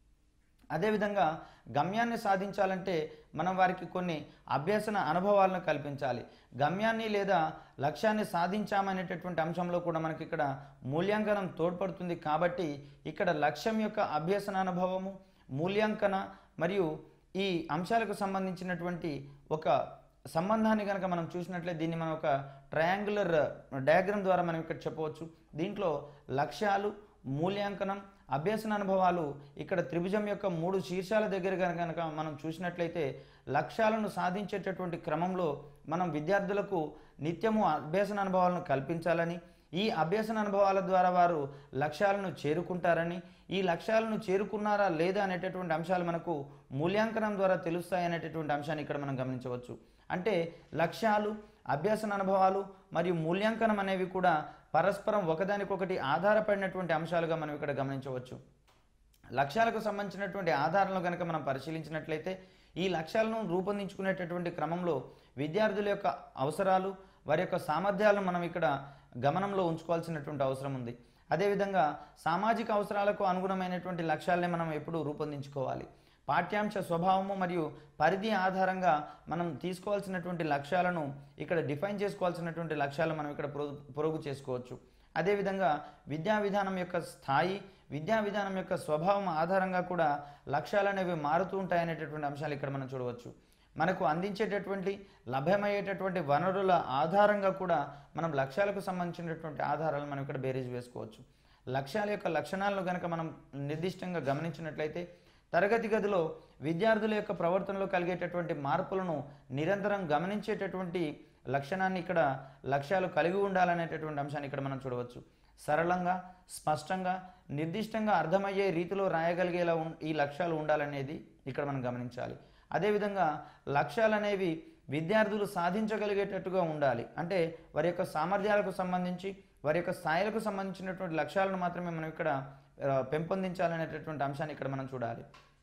అదేవిధంగా గమ్యాన్ని సాధించాలంటే మనం వారికి కొన్ని అభ్యసన అనుభవాలను కల్పించాలి. గమ్యాన్ని లేదా లక్ష్యాన్ని సాధించామనేటటువంటి అంశంలో కూడా మనకి ఇక్కడ మూల్యాంకనం తోడ్పడుతుంది. కాబట్టి ఇక్కడ లక్ష్యం యొక్క అభ్యసన అనుభవము, మూల్యాంకన మరియు ఈ అంశాలకు సంబంధించినటువంటి ఒక సంబంధాన్ని కనుక మనం చూసినట్లయితే దీన్ని మనం ఒక ట్రయాంగులర్ డయాగ్రామ్ ద్వారా మనం ఇక్కడ చెప్పవచ్చు. దీంట్లో లక్ష్యాలు, మూల్యాంకనం, అభ్యసన అనుభవాలు ఇక్కడ త్రిభుజం యొక్క మూడు శీర్షాల దగ్గర కనుక మనం చూసినట్లయితే లక్ష్యాలను సాధించేటటువంటి క్రమంలో మనం విద్యార్థులకు నిత్యము అభ్యసన అనుభవాలను కల్పించాలని, ఈ అభ్యసన అనుభవాల ద్వారా వారు లక్ష్యాలను చేరుకుంటారని, ఈ లక్ష్యాలను చేరుకున్నారా లేదా అనేటటువంటి అంశాలు మనకు మూల్యాంకనం ద్వారా తెలుస్తాయి అనేటటువంటి అంశాన్ని ఇక్కడ మనం గమనించవచ్చు. అంటే లక్ష్యాలు, అభ్యసన అనుభవాలు మరియు మూల్యాంకనం అనేవి కూడా పరస్పరం ఒకదానికొకటి ఆధారపడినటువంటి అంశాలుగా మనం ఇక్కడ గమనించవచ్చు. లక్ష్యాలకు సంబంధించినటువంటి ఆధారాలను కనుక మనం పరిశీలించినట్లయితే ఈ లక్ష్యాలను రూపొందించుకునేటటువంటి క్రమంలో విద్యార్థుల యొక్క అవసరాలు, వారి యొక్క సామర్థ్యాలను మనం ఇక్కడ గమనంలో ఉంచుకోవాల్సినటువంటి అవసరం ఉంది. అదేవిధంగా సామాజిక అవసరాలకు అనుగుణమైనటువంటి లక్ష్యాలనే మనం ఎప్పుడూ రూపొందించుకోవాలి. పాఠ్యాంశ స్వభావము మరియు పరిధి ఆధారంగా మనం తీసుకోవాల్సినటువంటి లక్ష్యాలను ఇక్కడ డిఫైన్ చేసుకోవాల్సినటువంటి లక్ష్యాలను మనం ఇక్కడ పొరుగు చేసుకోవచ్చు. అదేవిధంగా విద్యా విధానం యొక్క స్థాయి, విద్యా విధానం యొక్క స్వభావం ఆధారంగా కూడా లక్ష్యాలు అనేవి మారుతూ ఉంటాయనేటటువంటి అంశాలు ఇక్కడ మనం చూడవచ్చు. మనకు అందించేటటువంటి లభ్యమయ్యేటటువంటి వనరుల ఆధారంగా కూడా మనం లక్ష్యాలకు సంబంధించినటువంటి ఆధారాలను మనం ఇక్కడ బేరీజ్ వేసుకోవచ్చు. లక్ష్యాల యొక్క లక్షణాలను కనుక మనం నిర్దిష్టంగా గమనించినట్లయితే తరగతి గదిలో విద్యార్థుల యొక్క ప్రవర్తనలో కలిగేటటువంటి మార్పులను నిరంతరం గమనించేటటువంటి లక్షణాన్ని ఇక్కడ లక్ష్యాలు కలిగి ఉండాలనేటటువంటి అంశాన్ని ఇక్కడ మనం చూడవచ్చు. సరళంగా, స్పష్టంగా, నిర్దిష్టంగా అర్థమయ్యే రీతిలో రాయగలిగేలా ఈ లక్ష్యాలు ఉండాలనేది ఇక్కడ మనం గమనించాలి. అదేవిధంగా లక్ష్యాలు అనేవి విద్యార్థులు సాధించగలిగేటట్టుగా ఉండాలి. అంటే వారి యొక్క సామర్థ్యాలకు సంబంధించి, వారి యొక్క స్థాయిలకు సంబంధించినటువంటి లక్ష్యాలను మాత్రమే మనం ఇక్కడ పెంపొందించాలనేటటువంటి అంశాన్ని ఇక్కడ మనం చూడాలి.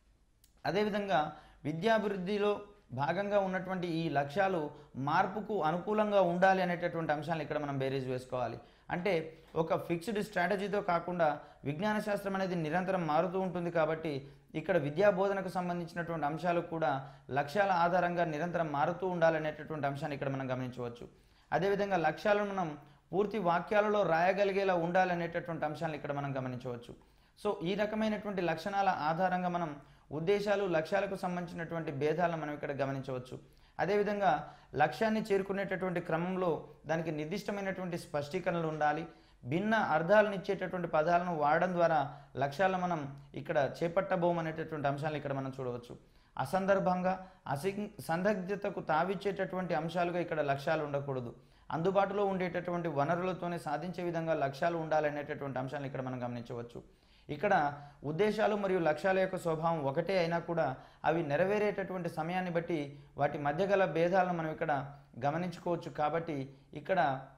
అదేవిధంగా విద్యాభివృద్ధిలో భాగంగా ఉన్నటువంటి ఈ లక్ష్యాలు మార్పుకు అనుకూలంగా ఉండాలి అనేటటువంటి అంశాలను ఇక్కడ మనం బేరీజ్ వేసుకోవాలి. అంటే ఒక ఫిక్స్డ్ స్ట్రాటజీతో కాకుండా విజ్ఞాన శాస్త్రం అనేది నిరంతరం మారుతూ ఉంటుంది. కాబట్టి ఇక్కడ విద్యా బోధనకు సంబంధించినటువంటి అంశాలు కూడా లక్ష్యాల ఆధారంగా నిరంతరం మారుతూ ఉండాలనేటటువంటి అంశాన్ని ఇక్కడ మనం గమనించవచ్చు. అదేవిధంగా లక్ష్యాలను మనం పూర్తి వాక్యాలలో రాయగలిగేలా ఉండాలనేటటువంటి అంశాలను ఇక్కడ మనం గమనించవచ్చు. సో ఈ రకమైనటువంటి లక్షణాల ఆధారంగా మనం ఉద్దేశాలు, లక్ష్యాలకు సంబంధించినటువంటి భేదాలను మనం ఇక్కడ గమనించవచ్చు. అదేవిధంగా లక్ష్యాన్ని చేరుకునేటటువంటి క్రమంలో దానికి నిర్దిష్టమైనటువంటి స్పష్టీకరణలు ఉండాలి. భిన్న అర్థాలను ఇచ్చేటటువంటి పదాలను వాడడం ద్వారా లక్ష్యాలను మనం ఇక్కడ చేపట్టబోమనేటటువంటి అంశాలను ఇక్కడ మనం చూడవచ్చు. అసందర్భంగా, అసి సందిగ్ధతకు తావిచ్చేటటువంటి అంశాలుగా ఇక్కడ లక్ష్యాలు ఉండకూడదు. అందుబాటులో ఉండేటటువంటి వనరులతోనే సాధించే విధంగా లక్ష్యాలు ఉండాలనేటటువంటి అంశాలను ఇక్కడ మనం గమనించవచ్చు. ఇక్కడ ఉద్దేశాలు మరియు లక్ష్యాల యొక్క స్వభావం ఒకటే అయినా కూడా అవి నెరవేరేటటువంటి సమయాన్ని బట్టి వాటి మధ్య గల భేదాలను మనం ఇక్కడ గమనించుకోవచ్చు. కాబట్టి ఇక్కడ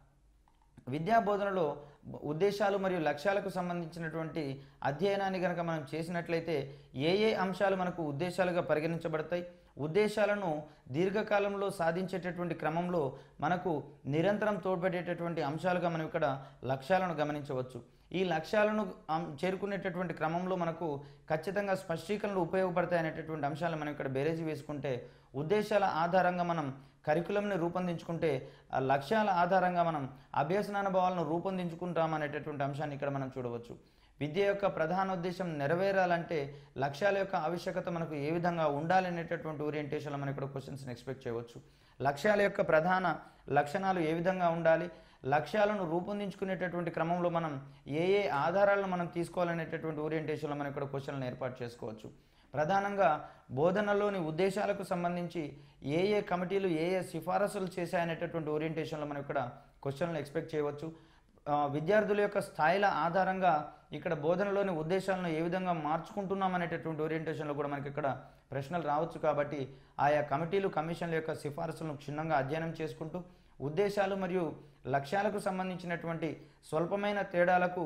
విద్యా బోధనలో ఉద్దేశాలు మరియు లక్ష్యాలకు సంబంధించినటువంటి అధ్యయనాన్ని కనుక మనం చేసినట్లయితే ఏ ఏ అంశాలు మనకు ఉద్దేశాలుగా పరిగణించబడతాయి, ఉద్దేశాలను దీర్ఘకాలంలో సాధించేటటువంటి క్రమంలో మనకు నిరంతరం తోడ్పడేటటువంటి అంశాలుగా మనం ఇక్కడ లక్ష్యాలను గమనించవచ్చు. ఈ లక్ష్యాలను చేరుకునేటటువంటి క్రమంలో మనకు ఖచ్చితంగా స్పష్టీకరణలు ఉపయోగపడతాయి అనేటటువంటి అంశాలను మనం ఇక్కడ బేరేజీ వేసుకుంటే, ఉద్దేశాల ఆధారంగా మనం కరికులంని రూపొందించుకుంటే ఆ లక్ష్యాల ఆధారంగా మనం అభ్యసనానుభవాలను రూపొందించుకుంటాం అనేటటువంటి అంశాన్ని ఇక్కడ మనం చూడవచ్చు. విద్య యొక్క ప్రధాన ఉద్దేశం నెరవేరాలంటే లక్ష్యాల యొక్క ఆవశ్యకత మనకు ఏ విధంగా ఉండాలి అనేటటువంటి ఓరియంటేషన్లో మనం ఇక్కడ క్వశ్చన్స్ని ఎక్స్పెక్ట్ చేయవచ్చు. లక్ష్యాల యొక్క ప్రధాన లక్షణాలు ఏ విధంగా ఉండాలి, లక్ష్యాలను రూపొందించుకునేటటువంటి క్రమంలో మనం ఏ ఏ ఆధారాలను మనం తీసుకోవాలనేటటువంటి ఓరియంటేషన్లో మనం ఇక్కడ క్వశ్చన్లను ఏర్పాటు చేసుకోవచ్చు. ప్రధానంగా బోధనలోని ఉద్దేశాలకు సంబంధించి ఏ ఏ కమిటీలు ఏ ఏ సిఫారసులు చేశాయనేటటువంటి ఓరియంటేషన్లో మనం ఇక్కడ క్వశ్చన్లు ఎక్స్పెక్ట్ చేయవచ్చు. విద్యార్థుల యొక్క స్థాయిల ఆధారంగా ఇక్కడ బోధనలోని ఉద్దేశాలను ఏ విధంగా మార్చుకుంటున్నాం అనేటటువంటి ఓరియంటేషన్లో కూడా మనకి ఇక్కడ ప్రశ్నలు రావచ్చు. కాబట్టి ఆయా కమిటీలు కమిషన్ల యొక్క సిఫారసులను క్షుణ్ణంగా అధ్యయనం చేసుకుంటూ ఉద్దేశాలు మరియు లక్ష్యాలకు సంబంధించినటువంటి స్వల్పమైన తేడాలకు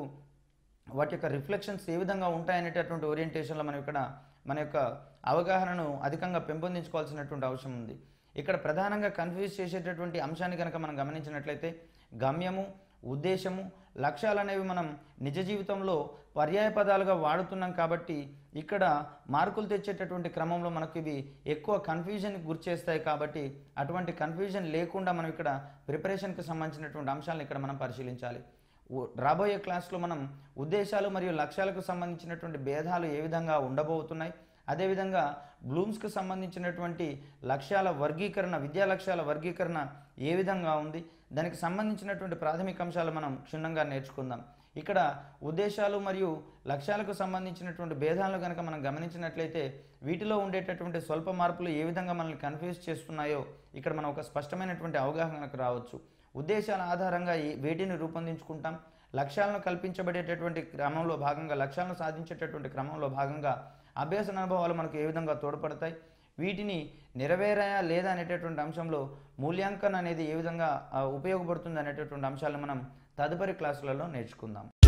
వాటి యొక్క రిఫ్లెక్షన్స్ ఏ విధంగా ఉంటాయనేటటువంటి ఓరియంటేషన్లో మనం ఇక్కడ మన యొక్క అవగాహనను అధికంగా పెంపొందించుకోవాల్సినటువంటి అవసరం ఉంది. ఇక్కడ ప్రధానంగా కన్ఫ్యూజ్ చేసేటటువంటి అంశాన్ని కనుక మనం గమనించినట్లయితే గమ్యము, ఉద్దేశము, లక్ష్యాలు అనేవి మనం నిజ జీవితంలో పర్యాయ పదాలుగా వాడుతున్నాం. కాబట్టి ఇక్కడ మార్కులు తెచ్చేటటువంటి క్రమంలో మనకు ఇవి ఎక్కువ కన్ఫ్యూజన్కి గురిచేస్తాయి. కాబట్టి అటువంటి కన్ఫ్యూజన్ లేకుండా మనం ఇక్కడ ప్రిపరేషన్కి సంబంధించినటువంటి అంశాలను ఇక్కడ మనం పరిశీలించాలి. రాబోయే క్లాస్లో మనం ఉద్దేశాలు మరియు లక్ష్యాలకు సంబంధించినటువంటి భేదాలు ఏ విధంగా ఉండబోతున్నాయి, అదేవిధంగా బ్లూమ్స్కి సంబంధించినటువంటి లక్ష్యాల వర్గీకరణ, విద్యా లక్ష్యాల వర్గీకరణ ఏ విధంగా ఉంది, దానికి సంబంధించినటువంటి ప్రాథమిక అంశాలు మనం క్షుణ్ణంగా నేర్చుకుందాం. ఇక్కడ ఉద్దేశాలు మరియు లక్ష్యాలకు సంబంధించినటువంటి భేదాలను కనుక మనం గమనించినట్లయితే వీటిలో ఉండేటటువంటి స్వల్ప మార్పులు ఏ విధంగా మనల్ని కన్ఫ్యూజ్ చేస్తున్నాయో ఇక్కడ మనం ఒక స్పష్టమైనటువంటి అవగాహనకు రావచ్చు. ఉద్దేశాల ఆధారంగా వేటిని రూపొందించుకుంటాం, లక్ష్యాలను కల్పించబడేటటువంటి క్రమంలో భాగంగా లక్ష్యాలను సాధించేటటువంటి క్రమంలో భాగంగా అభ్యాస అనుభవాలు మనకు ఏ విధంగా తోడ్పడతాయి, వీటిని నెరవేరాయా లేదా అనేటటువంటి అంశంలో మూల్యాంకనం అనేది ఏ విధంగా ఉపయోగపడుతుంది అనేటటువంటి అంశాలను మనం తదుపరి క్లాసులలో నేర్చుకుందాం.